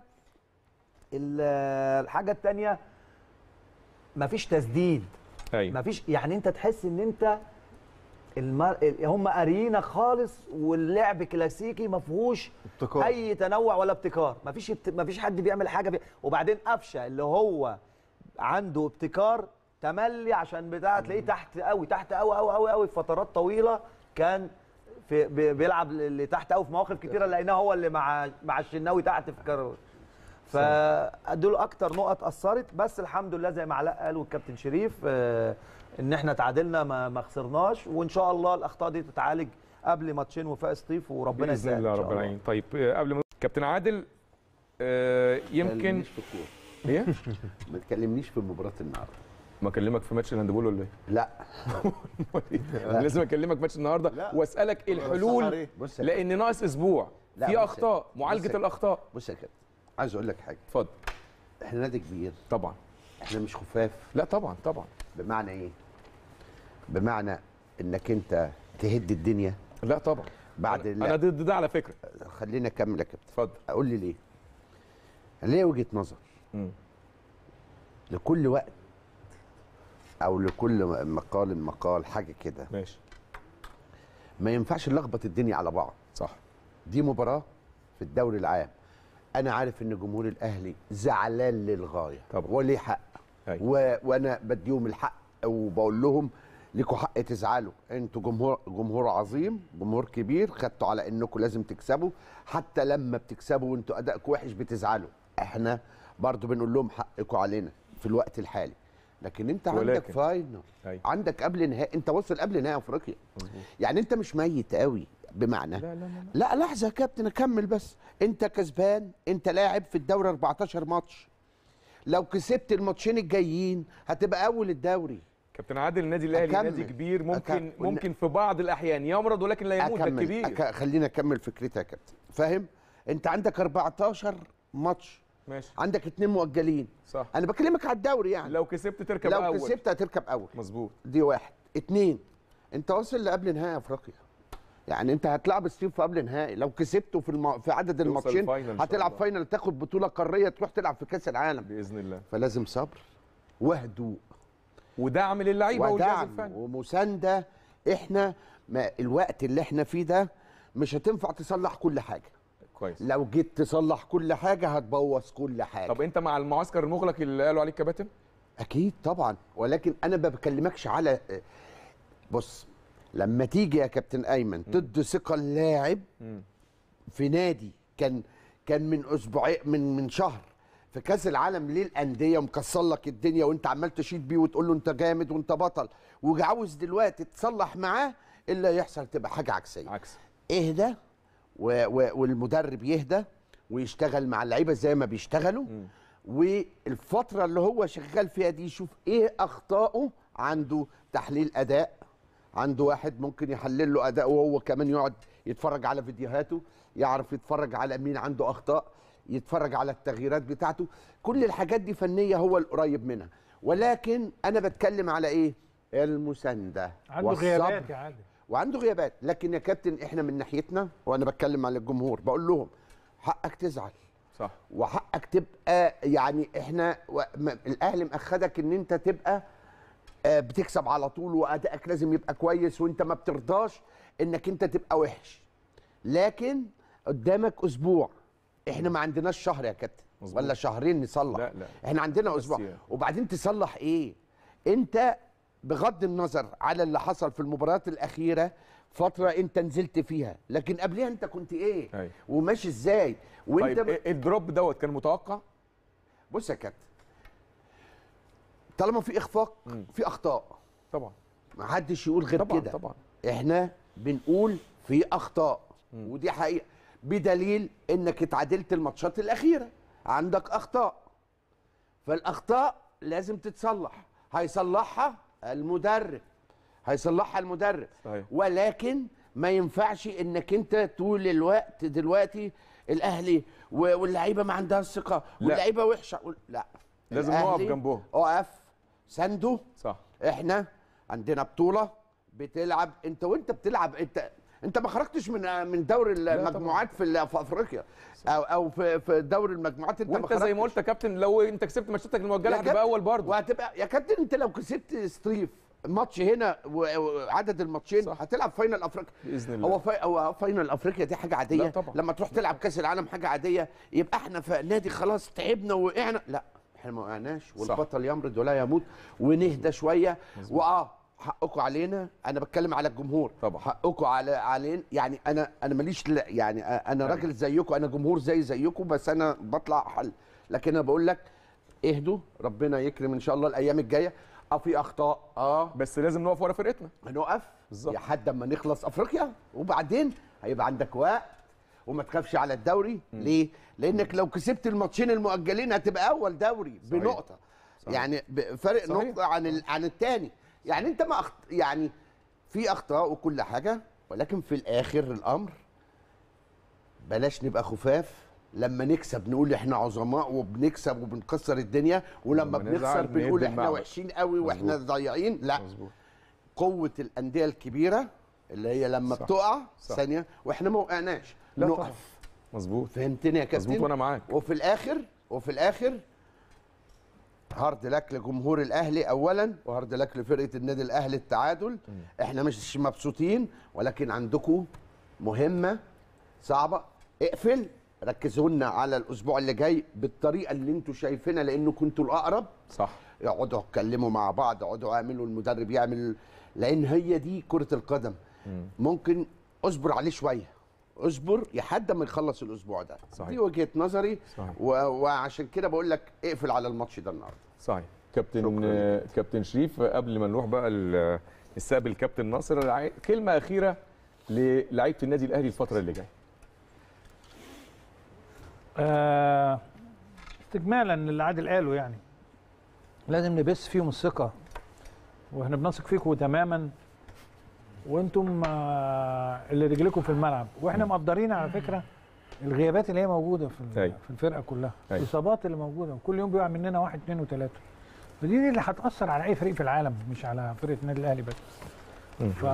الحاجه الثانيه مفيش تسديد. ايوه مفيش، يعني انت تحس ان انت هم قاريينك خالص، واللعب كلاسيكي ما فيهوش اي تنوع ولا ابتكار. مفيش حد بيعمل حاجه وبعدين قفشه اللي هو عنده ابتكار تملي عشان بتاع تلاقيه تحت قوي في فترات طويله، كان بيلعب اللي تحت قوي في مواقف كتيره، لقيناه هو اللي مع الشناوي تحت في كارو. فدول اكتر نقط اثرت. بس الحمد لله زي ما علاء قال والكابتن شريف ان احنا تعادلنا ما خسرناش، وان شاء الله الاخطاء دي تتعالج قبل ماتشين وفاء سطيف وربنا يسهل باذن الله رب العالمين. طيب قبل ما كابتن عادل يمكن ايه ما تكلمنيش في مباراه النهارده. ما اكلمك في ماتش الهاندبول ولا ايه؟ لا لازم اكلمك ماتش النهارده واسالك الحلول، لان ناقص اسبوع في اخطاء، معالجه الاخطاء. بص يا كابتن عايز اقول لك حاجه. اتفضل. احنا نادي كبير طبعا، احنا مش خفاف. لا طبعا. بمعنى ايه؟ بمعنى انك انت تهد الدنيا. لا طبعا بعد انا ضد ده على فكره. خلينا اكمل يا كابتن. اتفضل. اقول لي ليه؟ انا ليا وجهه نظر. لكل وقت او لكل مقال حاجه كده. ماشي. ما ينفعش نلخبط الدنيا على بعض. صح. دي مباراه في الدوري العام. انا عارف ان جمهور الاهلي زعلان للغايه طبعا، وليه حق. وانا بديهم الحق وبقول لهم ليكوا حق تزعلوا. انتوا جمهور عظيم، جمهور كبير، خدتوا على انكم لازم تكسبوا، حتى لما بتكسبوا وانتوا ادائكم وحش بتزعلوا. احنا برضو بنقول لهم حقكم علينا في الوقت الحالي. لكن انت عندك فاينل، عندك قبل نهائي، انت وصل قبل نهائي افريقيا. يعني انت مش ميت قوي. بمعنى لا لحظه يا كابتن اكمل بس. انت كسبان، انت لاعب في الدوري 14 ماتش، لو كسبت الماتشين الجايين هتبقى اول الدوري. كابتن عادل النادي الاهلي نادي كبير، ممكن في بعض الاحيان يمرض ولكن لا يموت. ده كبير. خلينا اكمل فكرتي يا كابتن. فاهم؟ انت عندك 14 ماتش ماشي. عندك 2 مؤجلين. صح. انا بكلمك على الدوري يعني. لو كسبت تركب اول. لو كسبت هتركب اول. مظبوط. دي 1. 2 انت واصل لقبل نهائي افريقيا. يعني انت هتلعب ستيف في قبل نهائي، لو كسبته في عدد الماتشين هتلعب فاينل، تاخد بطوله قاريه، تروح تلعب في كاس العالم باذن الله. فلازم صبر وهدوء ودعم للعيبه والجهاز ودعم الفني ومسانده. احنا ما الوقت اللي احنا فيه ده مش هتنفع تصلح كل حاجه. كويس. لو جيت تصلح كل حاجه هتبوظ كل حاجه. طب انت مع المعسكر المغلق اللي قالوا عليه الكباتن؟ اكيد طبعا، ولكن انا ما بكلمكش على بص، لما تيجي يا كابتن ايمن تدي ثقه اللاعب في نادي كان من اسبوعين من شهر في كاس العالم للانديه ومكسر لك الدنيا وانت عمال تشيد بيه وتقول له انت جامد وانت بطل، وعاوز دلوقتي تصلح معاه، اللي هيحصل تبقى حاجه عكسيه. عكس. اهدى والمدرب يهدى ويشتغل مع اللعيبه زي ما بيشتغلوا، والفتره اللي هو شغال فيها دي يشوف ايه اخطائه. عنده تحليل اداء، عنده واحد ممكن يحلل له اداء وهو كمان يقعد يتفرج على فيديوهاته، يعرف يتفرج على مين عنده اخطاء، يتفرج على التغييرات بتاعته. كل الحاجات دي فنيه هو القريب منها، ولكن انا بتكلم على ايه؟ المسانده. عنده غيابات يا عادل، وعنده غيابات. لكن يا كابتن احنا من ناحيتنا، وانا بتكلم على الجمهور، بقول لهم حقك تزعل. صح. وحقك تبقى يعني احنا الاهلي مأخدك ان انت تبقى بتكسب على طول وادائك لازم يبقى كويس، وانت ما بترضاش انك انت تبقى وحش. لكن قدامك اسبوع، احنا ما عندناش شهر يا كابتن ولا شهرين نصلح. لا لا. احنا عندنا اسبوع. وبعدين تصلح ايه؟ انت بغض النظر على اللي حصل في المباريات الاخيره، فتره انت نزلت فيها، لكن قبلها انت كنت ايه؟ أي. وماشي ازاي؟ وانت طيب الدروب دوت كان متوقع؟ بص يا كابتن، طالما في اخفاق في اخطاء طبعا، ما حدش يقول غير طبعا كده. طبعا. احنا بنقول في اخطاء ودي حقيقه، بدليل انك اتعادلت الماتشات الاخيره، عندك اخطاء، فالاخطاء لازم تتصلح. هيصلحها المدرب، هيصلحها المدرب. صحيح. ولكن ما ينفعش انك انت طول الوقت دلوقتي الاهلي واللعيبه ما عندهاش ثقه واللعيبه وحشه. لا، لازم نقف جنبهم. اقف سنده. صح. احنا عندنا بطوله بتلعب، وانت بتلعب انت ما خرجتش من دوري المجموعات في افريقيا او في دوري المجموعات. انت وانت زي ما قلت يا كابتن، لو انت كسبت ماتشاتك المؤجله هتبقى اول برضه. وهتبقى يا كابتن، انت لو كسبت ستريف ماتش هنا وعدد الماتشين صح. هتلعب فاينل افريقيا باذن الله. هو فاينل افريقيا دي حاجه عاديه. لما تروح تلعب كاس العالم حاجه عاديه. يبقى احنا في نادي خلاص تعبنا وقعنا؟ لا، احنا ما وقعناش، والبطل يمرض ولا يموت، ونهدى شويه. حقكم علينا، انا بتكلم على الجمهور طبعا. حقكم علينا، يعني انا ماليش، يعني انا راجل زيكم، انا جمهور زيكم، بس انا بطلع حل. لكن انا بقول لك اهدوا، ربنا يكرم ان شاء الله الايام الجايه. في اخطاء بس لازم نقف ورا فرقتنا. هنقف لحد اما نخلص افريقيا، وبعدين هيبقى عندك وقت وما تخافش على الدوري. ليه؟ لانك لو كسبت الماتشين المؤجلين هتبقى اول دوري بنقطه. صحيح. يعني فرق نقطه عن الثاني. يعني انت ما يعني في اخطاء وكل حاجه، ولكن في الاخر الامر بلاش نبقى خفاف. لما نكسب نقول احنا عظماء وبنكسب وبنكسر الدنيا، ولما بنخسر بنقول احنا وحشين قوي واحنا ضايعين. لا، مزبوط. قوه الانديه الكبيره اللي هي لما بتقع ثانيه واحنا ما وقعناش نقف. مظبوط. فهمتني يا كابتن؟ مظبوط وانا معاك. وفي الاخر هارد لك لجمهور الاهلي اولا، وهارد لك لفرقه النادي الاهلي التعادل. احنا مش مبسوطين، ولكن عندكم مهمه صعبه. اقفل، ركزوا لنا على الاسبوع اللي جاي بالطريقه اللي انتم شايفينها، لانه كنتوا الاقرب. صح. اقعدوا اتكلموا مع بعض، اقعدوا اعملوا، المدرب يعمل، لان هي دي كره القدم. ممكن اصبر عليه شويه، اصبر لحد ما يخلص الاسبوع ده. صحيح. دي وجهه نظري. صحيح. وعشان كده بقول لك اقفل على الماتش ده النهارده. صحيح. كابتن شريف، قبل ما نروح بقى نستقبل كابتن ناصر، كلمه اخيره للاعيبه النادي الاهلي الفتره اللي جايه. استكمالا للي عادل قاله، يعني لازم نبث فيهم الثقه، واحنا بنثق فيكم تماما، وانتم اللي رجلكم في الملعب، واحنا مقدرين على فكره الغيابات اللي هي موجوده أيوة. في الفرقه كلها، أيوة. الاصابات اللي موجوده، وكل يوم بيقع مننا 1 2 و3، فدي اللي هتاثر على اي فريق في العالم، مش على فرقه النادي الاهلي بس. ف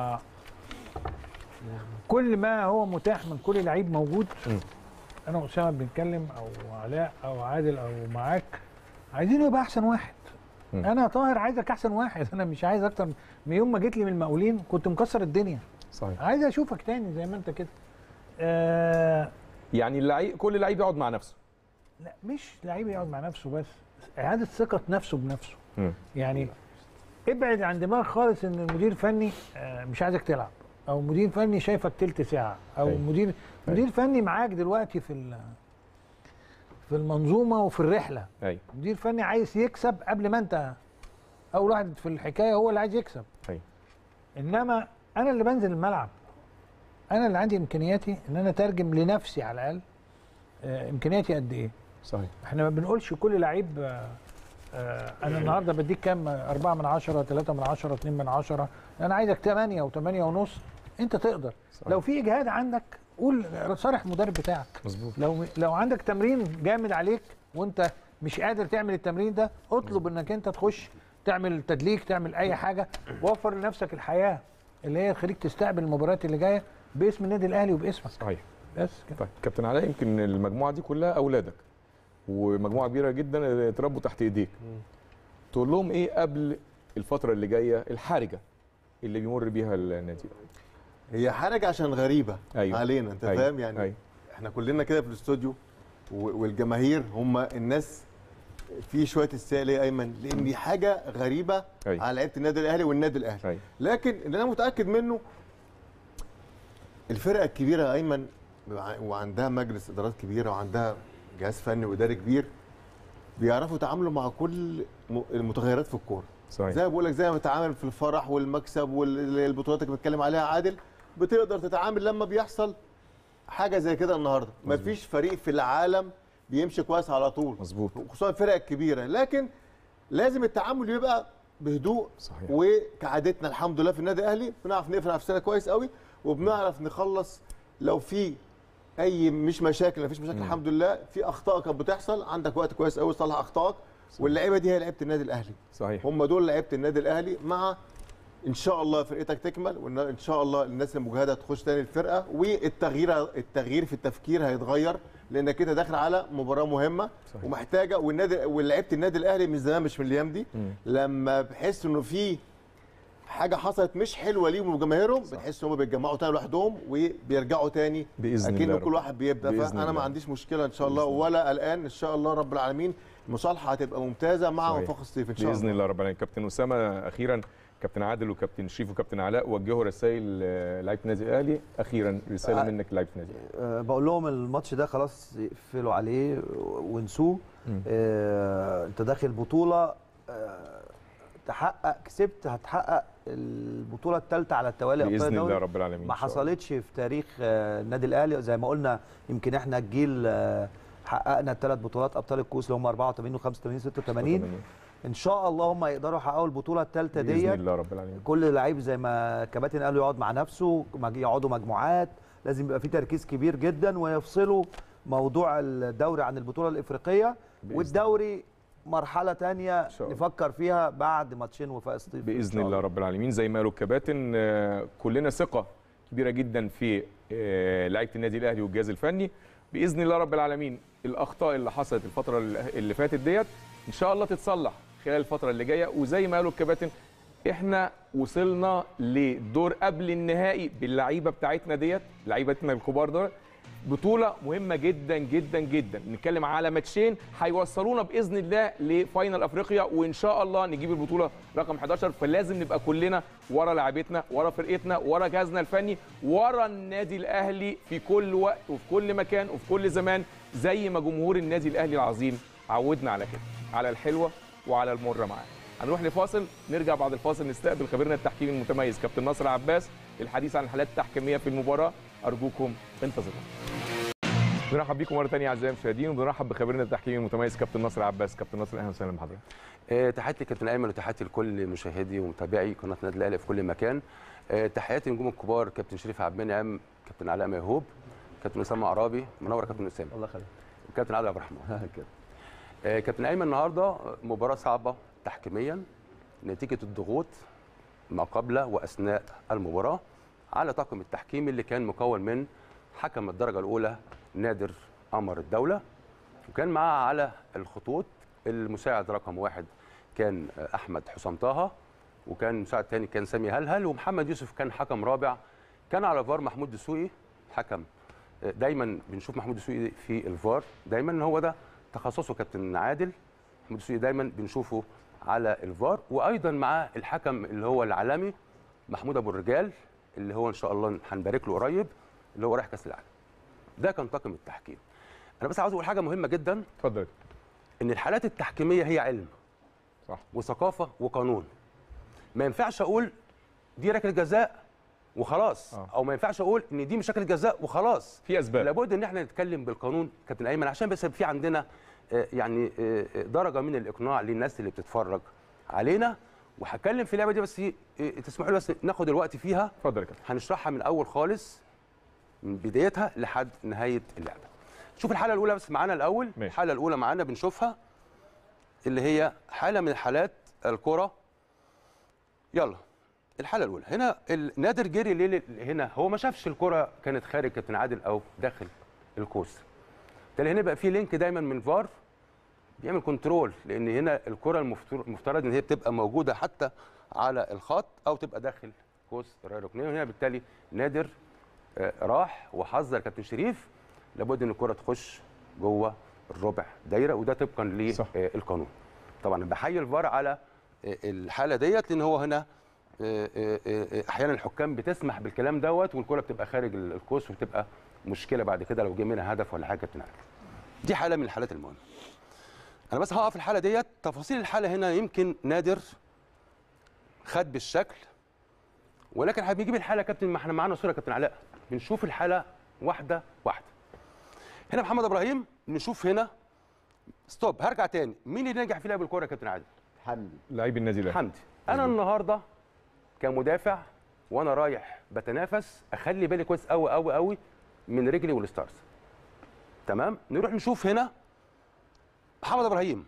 كل ما هو متاح من كل لعيب موجود. انا واسامه بنتكلم او علاء او عادل او معاك، عايزينه يبقى احسن واحد. انا طاهر عايزك احسن واحد، انا مش عايز اكتر. من يوم ما جيت لي من المقاولين كنت مكسر الدنيا. صحيح. عايز اشوفك تاني زي ما انت كده. يعني اللعيب، كل لعيب يقعد مع نفسه. لا مش لعيب يقعد مع نفسه بس، اعاده ثقه نفسه بنفسه. يعني ابعد عن دماغك خالص ان المدير الفني مش عايزك تلعب، او مدير فني شايفك تلت ساعه، او مدير فني معاك دلوقتي في المنظومه وفي الرحله. مدير فني عايز يكسب قبل ما انت، اول واحد في الحكايه هو اللي عايز يكسب. انما انا اللي بنزل الملعب، انا اللي عندي امكانياتي ان انا اترجم لنفسي على الاقل امكانياتي قد ايه. صحيح. احنا ما بنقولش كل لعيب انا النهارده بديك كام، 4 من 10، 3 من 10، 2 من 10، انا عايزك 8 و8 ونص، انت تقدر. صحيح. لو في اجهاد عندك قول، صارح المدرب بتاعك. مظبوط. لو عندك تمرين جامد عليك وانت مش قادر تعمل التمرين ده، اطلب انك انت تخش تعمل تدليك، تعمل اي حاجه، وفر لنفسك الحياه اللي هي تخليك تستقبل المباريات اللي جايه باسم النادي الاهلي وباسمك. صحيح. بس كده. طيب كابتن علاء، يمكن المجموعه دي كلها اولادك ومجموعه كبيره جدا اتربوا تحت ايديك، تقول لهم ايه قبل الفتره اللي جايه الحرجه اللي بيمر بيها النادي؟ هي حرجه عشان غريبه. أيوة. علينا، انت أيوة. فاهم يعني. أيوة. احنا كلنا كده في الاستوديو والجماهير هم الناس في شويه استياء ليه ايمن، لان دي حاجه غريبه. أيوة. على لعيبه النادي الاهلي والنادي الاهلي. أيوة. لكن اللي انا متاكد منه، الفرقه الكبيره ايمن وعندها مجلس ادارات كبيره وعندها جهاز فني واداري كبير، بيعرفوا يتعاملوا مع كل المتغيرات في الكوره. صحيح. زي ما بقول لك، زي ما بتتعامل في الفرح والمكسب والبطولات اللي بنتكلم عليها عادل، بتقدر تتعامل لما بيحصل حاجه زي كده النهارده. مفيش فريق في العالم بيمشي كويس على طول. مظبوط. خصوصا الفرق الكبيره، لكن لازم التعامل يبقى بهدوء. صحيح. وكعادتنا الحمد لله في النادي الاهلي بنعرف نقفل نفسنا كويس قوي، وبنعرف نخلص لو في اي مفيش مشاكل الحمد لله. في اخطاء كانت بتحصل، عندك وقت كويس قوي تصلح اخطائك. واللعيبه دي هي لعيبه النادي الاهلي. صحيح. هم دول لعيبه النادي الاهلي، مع ان شاء الله فرقتك تكمل، وان شاء الله الناس المجهده تخش تاني الفرقه، والتغيير في التفكير هيتغير، لانك انت داخل على مباراه مهمه. صحيح. ومحتاجه، ولعيبه النادي الاهلي من زمان مش من الايام دي، لما بحس انه في حاجه حصلت مش حلوه ليهم وجماهيرهم، بتحس ان هم بيتجمعوا تاني لوحدهم وبيرجعوا تاني باذن الله، كل واحد بيبدا. فانا ما عنديش مشكله ان شاء الله ولا قلقان، ان شاء الله رب العالمين المصالحه هتبقى ممتازه مع وفاق الصيف ان شاء الله باذن الله رب العالمين. كابتن اسامه، اخيرا كابتن عادل وكابتن شريف وكابتن علاء وجهوا رسائل لعيبه النادي الاهلي. اخيرا رساله منك لعيبه النادي الاهلي. بقول لهم الماتش ده خلاص يقفلوا عليه وانسوه. انت داخل بطوله، كسبت هتحقق البطوله الثالثه على التوالي باذن الله رب العالمين. ما حصلتش في تاريخ النادي الاهلي. زي ما قلنا، يمكن احنا الجيل حققنا الثلاث بطولات ابطال الكؤوس اللي هم 84 و85 86. ان شاء الله هم يقدروا يحققوا البطوله الثالثه ديت باذن الله رب العالمين. كل لعيب زي ما كباتن قالوا يقعد مع نفسه، يقعدوا مجموعات، لازم يبقى في تركيز كبير جدا، ويفصلوا موضوع الدوري عن البطوله الافريقيه. والدوري مرحله ثانيه نفكر فيها بعد ماتشين وفاق الصيف باذن الله رب العالمين. زي ما قالوا الكباتن، كلنا ثقه كبيره جدا في لعيبه النادي الاهلي والجهاز الفني. باذن الله رب العالمين الاخطاء اللي حصلت الفتره اللي فاتت ديت ان شاء الله تتصلح خلال الفتره اللي جايه. وزي ما قالوا الكباتن، احنا وصلنا لدور قبل النهائي باللعيبه بتاعتنا ديت، لعيبتنا الكبار دول. بطوله مهمه جدا جدا جدا، بنتكلم على ماتشين هيوصلونا باذن الله لفاينل افريقيا، وان شاء الله نجيب البطوله رقم 11. فلازم نبقى كلنا ورا لاعبتنا، ورا فرقتنا، ورا جهازنا الفني، ورا النادي الاهلي في كل وقت وفي كل مكان وفي كل زمان، زي ما جمهور النادي الاهلي العظيم عودنا على كده، على الحلوه وعلى المره معاه. هنروح لفاصل، نرجع بعد الفاصل نستقبل خبيرنا التحكيمي المتميز كابتن ناصر عباس للحديث عن الحالات التحكيميه في المباراه. ارجوكم انتظرونا. بنرحب بيكم مره ثانيه اعزائي المشاهدين، وبنرحب بخبيرنا التحكيمي المتميز كابتن ناصر عباس. كابتن ناصر، اهلا وسهلا بحضرتك. تحياتي لكابتن ايمن، وتحياتي لكل مشاهدي ومتابعي قناه النادي الاهلي في كل مكان. تحياتي للنجوم الكبار كابتن شريف عبد المنعم، كابتن علاء ميهوب، كابتن اسامه عرابي، منور يا كابتن اسامه. الله يخليك. وكابتن عادل عبد الرحمن. كابتن ايمن، النهارده مباراه صعبه تحكيميا نتيجه الضغوط ما قبل واثناء المباراه على طاقم التحكيم اللي كان مكون من حكم الدرجه الاولى نادر قمر الدوله، وكان معاه على الخطوط المساعد رقم 1 كان احمد حسام طه، وكان مساعد ثاني كان سامي هلهل، ومحمد يوسف كان حكم رابع. كان على الفار محمود دسوقي حكم. دايما بنشوف محمود دسوقي في الفار، دايما هو ده تخصصه كابتن عادل. محمود دسوقي دايما بنشوفه على الفار، وايضا معاه الحكم اللي هو العالمي محمود ابو الرجال، اللي هو ان شاء الله هنبارك له قريب، اللي هو رايح كاس العالم. ده كان طاقم التحكيم. انا بس عاوز اقول حاجه مهمه جدا. اتفضل. ان الحالات التحكيميه هي علم، صح، وثقافه وقانون. ما ينفعش اقول دي ركله جزاء وخلاص، او ما ينفعش اقول ان دي مش ركله جزاء وخلاص. في اسباب، لابد ان احنا نتكلم بالقانون كابتن ايمن، عشان بس في عندنا يعني درجه من الاقناع للناس اللي بتتفرج علينا. وهتكلم في اللعبه دي، بس تسمحوا لي بس ناخد الوقت فيها. اتفضل يا كابتن. هنشرحها من اول خالص، من بدايتها لحد نهايه اللعبه. شوف الحاله الاولى بس معانا الاول. ماشي. الحاله الاولى معانا بنشوفها، اللي هي حاله من حالات الكره. يلا الحاله الاولى هنا نادر جري ليه هنا؟ هو ما شافش الكره كانت خارج كابتن عادل او داخل القوس. بالتالي هنا بقى في لينك دايما من فار بيعمل كنترول، لان هنا الكره المفترض ان هي بتبقى موجوده حتى على الخط او تبقى داخل قوس الركنيه. وهنا بالتالي نادر راح وحذر كابتن شريف لابد ان الكره تخش جوه الربع دايره، وده طبقا للقانون. طبعا بحيي الفار على الحاله ديت، لان هو هنا احيانا الحكام بتسمح بالكلام دوت والكره بتبقى خارج القوس، وبتبقى مشكله بعد كده لو جه منها هدف ولا حاجه كابتن عادل. دي حاله من الحالات المهمه. انا بس هقف الحاله ديت. تفاصيل الحاله هنا يمكن نادر خد بالشكل، ولكن هنجيب الحاله يا كابتن، ما احنا معانا صوره كابتن علاء، بنشوف الحاله واحده واحده. هنا محمد ابراهيم، نشوف هنا ستوب. هرجع تاني، مين اللي نجح في لعب الكوره يا كابتن عادل؟ حمدي، لعيب النادي الاهلي. حمدي. انا النهارده كمدافع وانا رايح بتنافس اخلي بالي كويس قوي قوي قوي من رجلي والستارز. تمام؟ نروح نشوف هنا محمد ابراهيم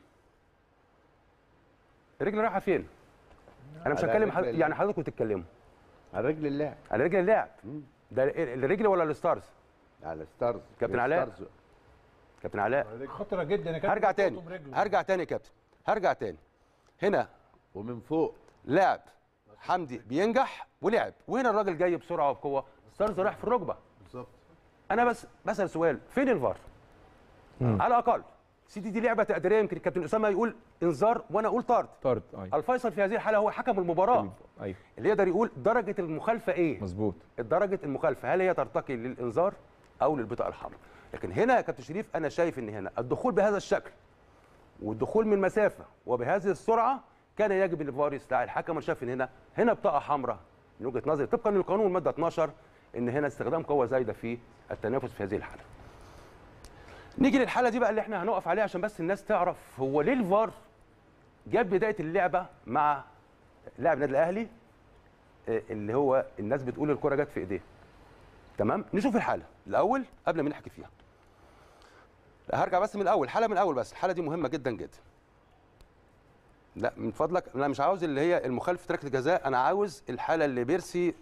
الرجل رايحه فين؟ انا مش هتكلم يعني حضرتك وتتكلموا على رجل اللاعب. على رجل اللاعب. ده الرجل ولا الستارز؟ على الستارز. كابتن علاء. كابتن علاء خطره جدا يا كابتن. هرجع تاني يا كابتن، هرجع تاني. هنا ومن فوق لاعب حمدي بينجح ولعب، وهنا الراجل جاي بسرعه وبقوه، ستارز رايح في الركبه. بالظبط. انا بس بسال سؤال، فين الفار؟ على الاقل سيدي دي لعبه تقديريه، يمكن الكابتن اسامه يقول انذار وانا اقول طرد. أيوة. الفيصل في هذه الحاله هو حكم المباراه. أيوة. اللي يقدر يقول درجه المخالفه ايه. مظبوط. درجه المخالفه هل هي ترتقي للانذار او للبطاقه الحمراء. لكن هنا يا كابتن شريف انا شايف ان هنا الدخول بهذا الشكل والدخول من مسافه وبهذه السرعه كان يجب ان الفار يستدعي الحكم. انا شايف ان هنا بطاقه حمراء من وجهه نظري طبقا للقانون الماده 12، ان هنا استخدام قوه زايده في التنافس في هذه الحاله. نيجي للحاله دي بقى اللي احنا هنقف عليها عشان بس الناس تعرف هو ليه الفار جاب بدايه اللعبه مع لاعب النادي الاهلي اللي هو الناس بتقول الكره جت في ايديه. تمام؟ نشوف الحاله الاول قبل ما نحكي فيها. هرجع بس من الاول، حاله من الاول بس، الحاله دي مهمه جدا جدا. لا من فضلك، انا مش عاوز اللي هي المخالفه ركله جزاء، انا عاوز الحاله اللي بيرسي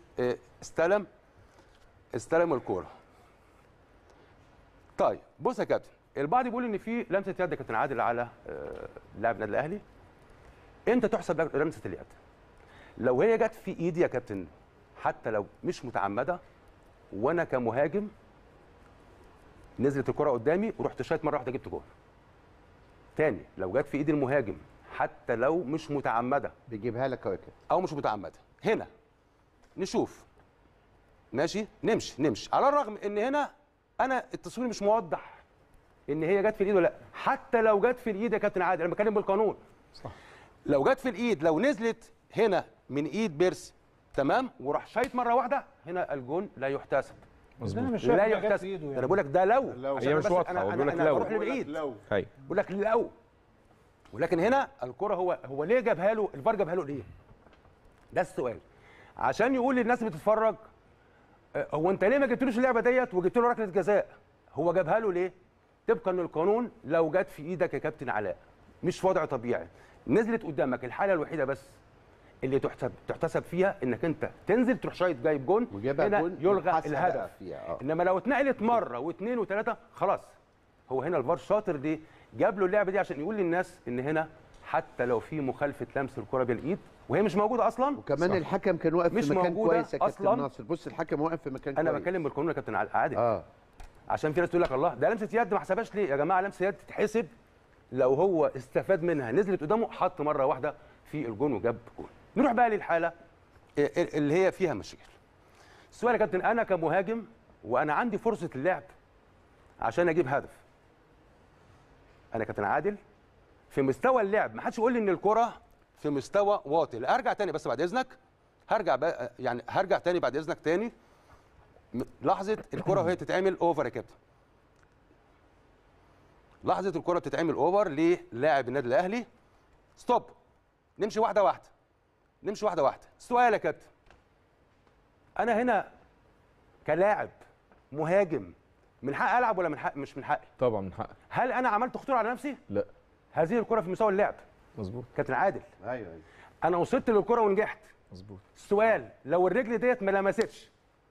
استلم الكوره. طيب بص يا كابتن، البعض بيقول ان في لمسه يد يا كابتن عادل على لاعب النادي الاهلي. انت تحسب لمسه اليد لو هي جت في ايدي يا كابتن، حتى لو مش متعمده، وانا كمهاجم نزلت الكره قدامي ورحت شايط مره واحده جبت جول. تاني، لو جت في ايد المهاجم حتى لو مش متعمده، بيجيبها لك يا او مش متعمده، هنا نشوف. ماشي، نمشي على الرغم ان هنا انا التصوير مش موضح ان هي جت في الايد ولا لا. حتى لو جت في الايد يا كابتن عادل، انا بتكلم بالقانون. صح. لو جت في الايد، لو نزلت هنا من ايد بيرسي تمام وراح شايط مره واحده، هنا الجون لا يحتسب. مظبوط. لا يحتسب. يعني. انا بقول لك ده لو هي مش واضحه، انا بقول لك لو بروح لبعيد. ايوه بقول لك لو. ولكن هنا الكره هو ليه جابها له؟ الفار جابها له ليه؟ ده السؤال. عشان يقول للناس اللي بتتفرج هو انت ليه ما جبتلوش اللعبه ديت وجبت له ركله جزاء؟ هو جابها له ليه؟ طبقا للقانون لو جت في ايدك يا كابتن علاء مش في وضع طبيعي نزلت قدامك، الحاله الوحيده بس اللي تحتسب فيها انك انت تنزل تروح شايط جايب جون، هنا يلغى الهدف. انما لو اتنقلت مره واثنين وثلاثه خلاص. هو هنا الفار شاطر ليه؟ جاب له اللعبه دي عشان يقول للناس ان هنا حتى لو في مخالفه لمس الكره بالايد وهي مش موجوده اصلا، وكمان صح. الحكم كان واقف في مكان كويس يا كابتن ناصر. بص الحكم واقف في مكان انا كويس. بتكلم بالقانون يا كابتن عادل. عشان في ناس تقول لك الله ده لمسه يد ما حسبهاش ليه؟ يا جماعه لمسه يد تتحسب لو هو استفاد منها، نزلت قدامه حط مره واحده في الجون وجاب جون. نروح بقى للحاله اللي هي فيها مشاكل. السؤال يا كابتن، انا كمهاجم وانا عندي فرصه اللعب عشان اجيب هدف، انا كابتن عادل في مستوى اللعب ما حدش يقول لي ان الكره في مستوى واطي. لا ارجع تاني بس بعد اذنك، هرجع تاني بعد اذنك تاني. لحظه الكره وهي تتعمل اوفر يا كابتن، لحظه الكره بتتعمل اوفر للاعب النادي الاهلي. ستوب، نمشي واحده واحده، نمشي واحده واحده. السؤال يا كابتن، انا هنا كلاعب مهاجم من حق العب ولا من حق مش من حقي؟ طبعا من حقك. هل انا عملت خطوره على نفسي؟ لا. هذه الكره في مستوى اللعب. مظبوط كابتن عادل. ايوه انا وصلت للكره ونجحت. مظبوط. السؤال، لو الرجل ديت ما لمستش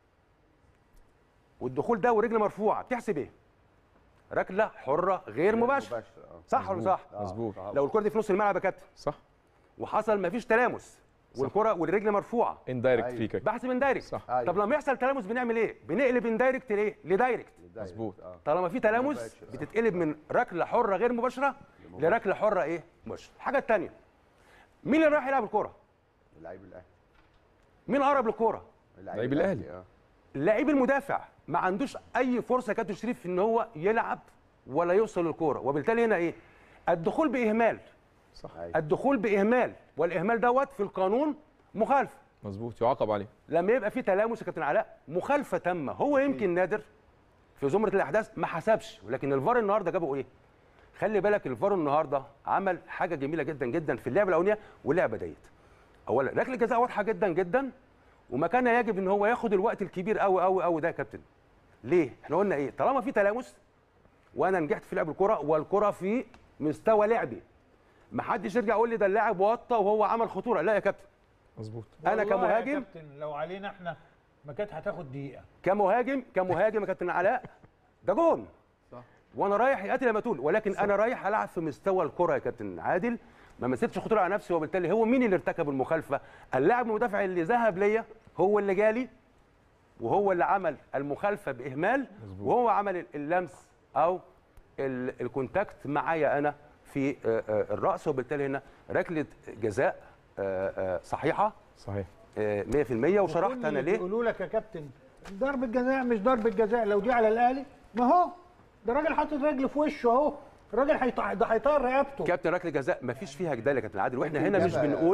والدخول ده والرجل مرفوعه بتحسب ايه؟ ركله حره غير مباشره. صح ولا صح؟ مظبوط. لو الكره دي في نص الملعب يا كابتن صح، وحصل ما فيش تلامس والكره والرجل مرفوعه، اندايركت فري كيك. بحسب اندايركت. صح. طب لما يحصل تلامس بنعمل ايه؟ بنقلب اندايركت ليه؟ لدايركت. مظبوط. طالما في تلامس بتتقلب من ركله حره غير مباشره لركله حره ايه؟ مباشره. الحاجه الثانيه، مين اللي رايح يلعب الكره؟ اللعيب الاهلي. مين اقرب للكره؟ اللعيب الاهلي. اللاعب المدافع ما عندوش اي فرصه يا كابتن شريف ان هو يلعب ولا يوصل للكوره، وبالتالي هنا ايه؟ الدخول باهمال. صح. الدخول باهمال، والاهمال دوت في القانون مخالفه. مظبوط، يعاقب عليه. لما يبقى في تلامس يا كابتن علاء مخالفه تامه. هو يمكن نادر في زمره الاحداث ما حسبش، ولكن الفار النهارده جابوا ايه؟ خلي بالك الفار النهارده عمل حاجه جميله جدا جدا في اللعبه الاولانيه واللعبه ديت. اولا ركله جزاء واضحه جدا جدا، وما كان يجب ان هو ياخد الوقت الكبير قوي قوي قوي ده يا كابتن. ليه؟ احنا قلنا ايه؟ طالما في تلامس وانا نجحت في لعب الكره والكره في مستوى لعبي، ما حدش يرجع يقول لي ده اللاعب وطى وهو عمل خطوره. لا يا كابتن. مظبوط. انا كمهاجم يا كابتن لو علينا احنا ما كانت هتاخد دقيقه. كمهاجم يا كابتن علاء ده جون. صح. وانا رايح يقاتل لما تقول، ولكن صح. انا رايح العب في مستوى الكره يا كابتن عادل، ما مسكتش خطوره على نفسي، وبالتالي هو مين اللي ارتكب المخالفه؟ اللاعب المدافع اللي ذهب ليا هو اللي جالي وهو اللي عمل المخالفه باهمال. مزبوط. وهو عمل اللمس او الكونتاكت معايا انا في الراس، وبالتالي هنا ركله جزاء صحيحه. صحيح 100%. وشرحت انا ليه. بيقولوا لك يا كابتن ضربه جزاء مش ضربه جزاء، لو دي على الاهلي ما هو ده راجل حاطط رجل في وشه اهو، الراجل هيطير رقبته. كابتن ركله جزاء ما فيش فيها جدال يا كابتن عادل، واحنا هنا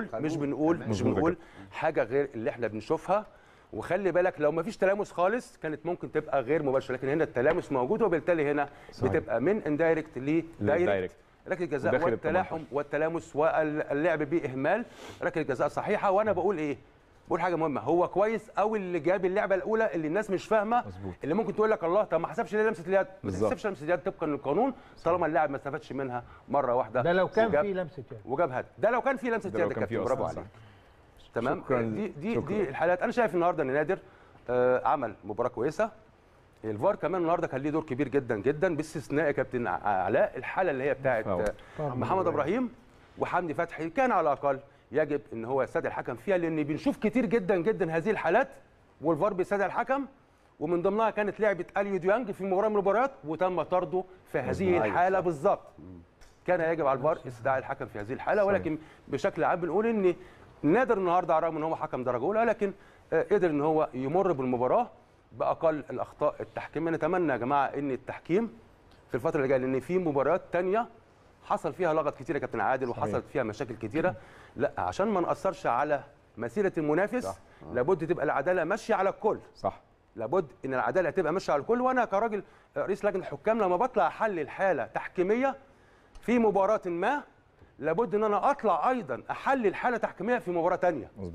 مش بنقول حاجه غير اللي احنا بنشوفها. وخلي بالك لو ما فيش تلامس خالص كانت ممكن تبقى غير مباشره، لكن هنا التلامس موجود، وبالتالي هنا صحيح. بتبقى من اندايركت لدايركت. ركله جزاء والتلاحم والتلامس واللعب باهمال، ركله جزاء صحيحه. وانا بقول ايه؟ بقول حاجه مهمه، هو كويس قوي اللي جاب اللعبه الاولى اللي الناس مش فاهمه. مزبوط. اللي ممكن تقول لك الله طب ما حسبش ليه لمسه اليد؟ ما تحسبش لمسه اليد طبقا للقانون طالما اللاعب ما استفادش منها مره واحده. ده لو كان في لمسه يد وجاب هدف، ده لو كان في لمسه يد يا كابتن. برافو عليك. تمام. دي الحالات. انا شايف النهارده ان نادر عمل مباراه كويسه. الفار كمان النهارده كان ليه دور كبير جدا جدا، باستثناء يا كابتن علاء الحاله اللي هي بتاعت محمد ابراهيم وحمدي فتحي، كان على الاقل يجب ان هو يستدعي الحكم فيها، لان بنشوف كتير جدا جدا هذه الحالات والفار بيستدعي الحكم، ومن ضمنها كانت لعبه اليو ديانج في مباراه من المباريات وتم طرده في هذه الحاله بالظبط. كان يجب على الفار استدعاء الحكم في هذه الحاله، ولكن بشكل عام بنقول ان نادر النهارده على الرغم ان هو حكم درجه اولى، لكن قدر ان هو يمر بالمباراه باقل الاخطاء التحكيميه. نتمنى يا جماعه ان التحكيم في الفتره اللي جايه، لان في مباريات ثانيه حصل فيها لغط كتير يا كابتن عادل وحصلت فيها مشاكل كتيره، لا عشان ما ناثرش على مسيره المنافس لابد تبقى العداله ماشيه على الكل. صح. لابد ان العداله تبقى ماشيه على الكل. وانا كراجل رئيس لجنه الحكام لما بطلع احلل حاله تحكيميه في مباراه ما، لابد ان انا اطلع ايضا احلل حاله تحكيميه في مباراه ثانيه. مظبوط.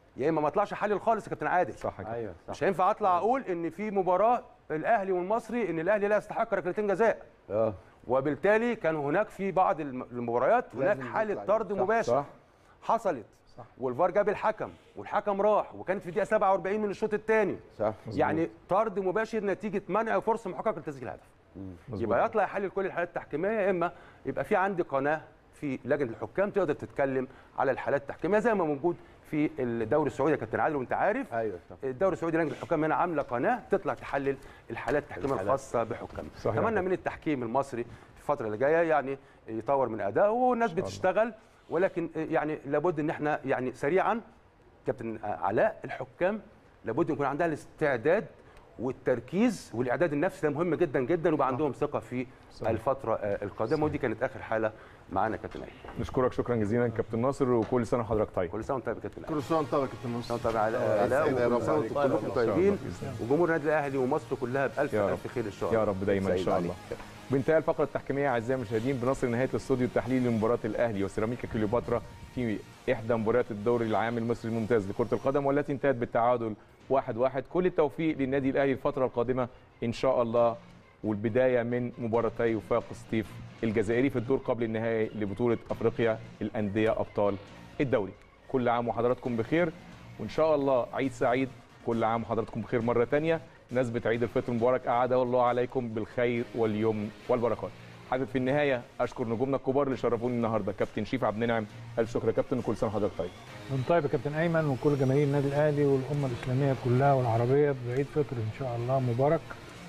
يا اما ما اطلعش احلل خالص يا كابتن عادل. صح كده. ايوه صح. مش هينفع اطلع اقول ان في مباراه الاهلي والمصري ان الاهلي لا يستحق ركلتين جزاء، وبالتالي كان هناك في بعض المباريات هناك حاله طرد مباشر صح. حصلت، والفار جاب الحكم والحكم راح، وكانت في الدقيقه 47 من الشوط الثاني، صح. يعني طرد مباشر نتيجه منع فرصه محققه لتسجيل هدف. يبقى يطلع يحلل كل الحالات التحكيميه، يا اما يبقى في عندي قناه في لجنه الحكام تقدر تتكلم على الحالات التحكيميه زي ما موجود في الدوري السعودي يا كابتن عادل، وانت عارف ايوه صح. الدوري السعودي لجنه الحكام هنا عامله قناه تطلع تحلل الحالات التحكيميه الخاصه بحكامنا. اتمنى من التحكيم المصري في الفتره اللي جايه يعني يطور من ادائه، والناس بتشتغل، ولكن يعني لابد ان احنا يعني سريعا كابتن علاء الحكام لابد يكون عندها الاستعداد والتركيز والاعداد النفسي، ده مهم جدا جدا، ويبقى عندهم ثقه في الفتره القادمه، ودي كانت اخر حاله معانا كابتن عيد. نشكرك شكرا جزيلا كابتن ناصر، وكل سنه وحضرتك طيب. كل سنه وانت طيب يا كابتن عيد. كل سنه وانت طيب يا كابتن نصر. كل سنه وانت علاء، وكل سنه وانتم كلكم طيبين، وجمهور النادي الاهلي ومصر كلها بالف الف خير ان شاء الله. يا رب دايما ان شاء الله. بانتهاء الفقره التحكيميه اعزائي المشاهدين بنصل نهايه الاستوديو التحليلي لمباراه الاهلي وسيراميكا كليوباترا في احدى مباريات الدوري العام المصري الممتاز لكره القدم، والتي انتهت بالتعادل 1-1. كل التوفيق للنادي الاهلي الفتره القادمه ان شاء الله، والبدايه من مباراتي وفاق سطيف الجزائري في الدور قبل النهائي لبطوله افريقيا الانديه ابطال الدوري. كل عام وحضراتكم بخير، وان شاء الله عيد سعيد. كل عام وحضراتكم بخير مره ثانيه، نسبة عيد الفطر المبارك أعاده الله عليكم بالخير واليمن والبركات. حابب في النهاية أشكر نجومنا الكبار اللي شرفوني النهارده، كابتن شيف عبد المنعم، ألف شكر يا كابتن، وكل سنة وحضرتك طيب. من طيب يا كابتن أيمن، وكل جماهير النادي الأهلي والأمة الإسلامية كلها والعربية بعيد فطر إن شاء الله مبارك.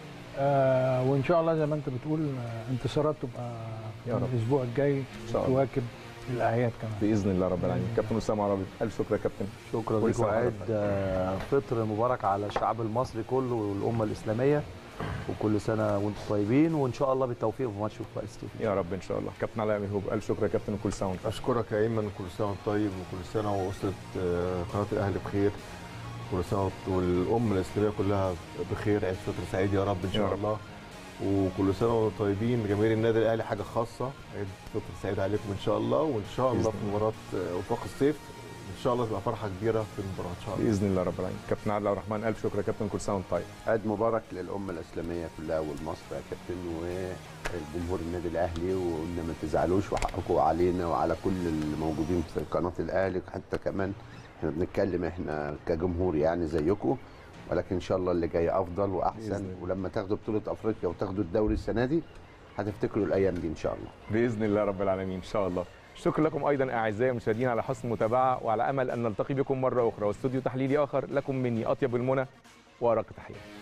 وإن شاء الله زي ما أنت بتقول انتصارات تبقى الأسبوع الجاي تواكب الاعياد كمان باذن الله رب العالمين. كابتن اسامه عربي، الف شكر يا كابتن. شكرا لكم، عيد فطر مبارك على الشعب المصري كله والامه الاسلاميه، وكل سنه وانتم طيبين، وان شاء الله بالتوفيق في ماتش وفاق سطيف يا رب ان شاء الله. كابتن علاء مهوب، الف شكر يا كابتن، وكل سنه وانت اشكرك يا ايمن، كل سنه وانت طيب، وكل سنه واسره قناه الاهلي بخير، كل سنه والامه الاسلاميه كلها بخير، عيد فطر سعيد يا رب ان شاء الله، وكل سنه وانتم طيبين. جماهير النادي الاهلي حاجه خاصه، عيد فطر سعيد عليكم ان شاء الله، وان شاء الله في مباراه وفاق الصيف ان شاء الله تبقى فرحه كبيره في المباراه ان شاء الله باذن الله رب العالمين. كابتن عادل عبد الرحمن، الف شكر يا كابتن، كل سنه وانت طيب. عيد مبارك للامه الاسلاميه كلها والمصر يا كابتن، والجمهور النادي الاهلي، وقلنا ما تزعلوش، وحقكم علينا وعلى كل الموجودين في قناه الاهلي، حتى كمان احنا بنتكلم احنا كجمهور يعني زيكم، ولكن ان شاء الله اللي جاي افضل واحسن، ولما تاخدوا بطوله افريقيا وتاخدوا الدوري السنه دي هتفتكروا الايام دي ان شاء الله باذن الله رب العالمين ان شاء الله. شكرا لكم ايضا اعزائي المشاهدين على حسن المتابعه، وعلى امل ان نلتقي بكم مره اخرى واستوديو تحليلي اخر. لكم مني اطيب المنى وارق تحيه.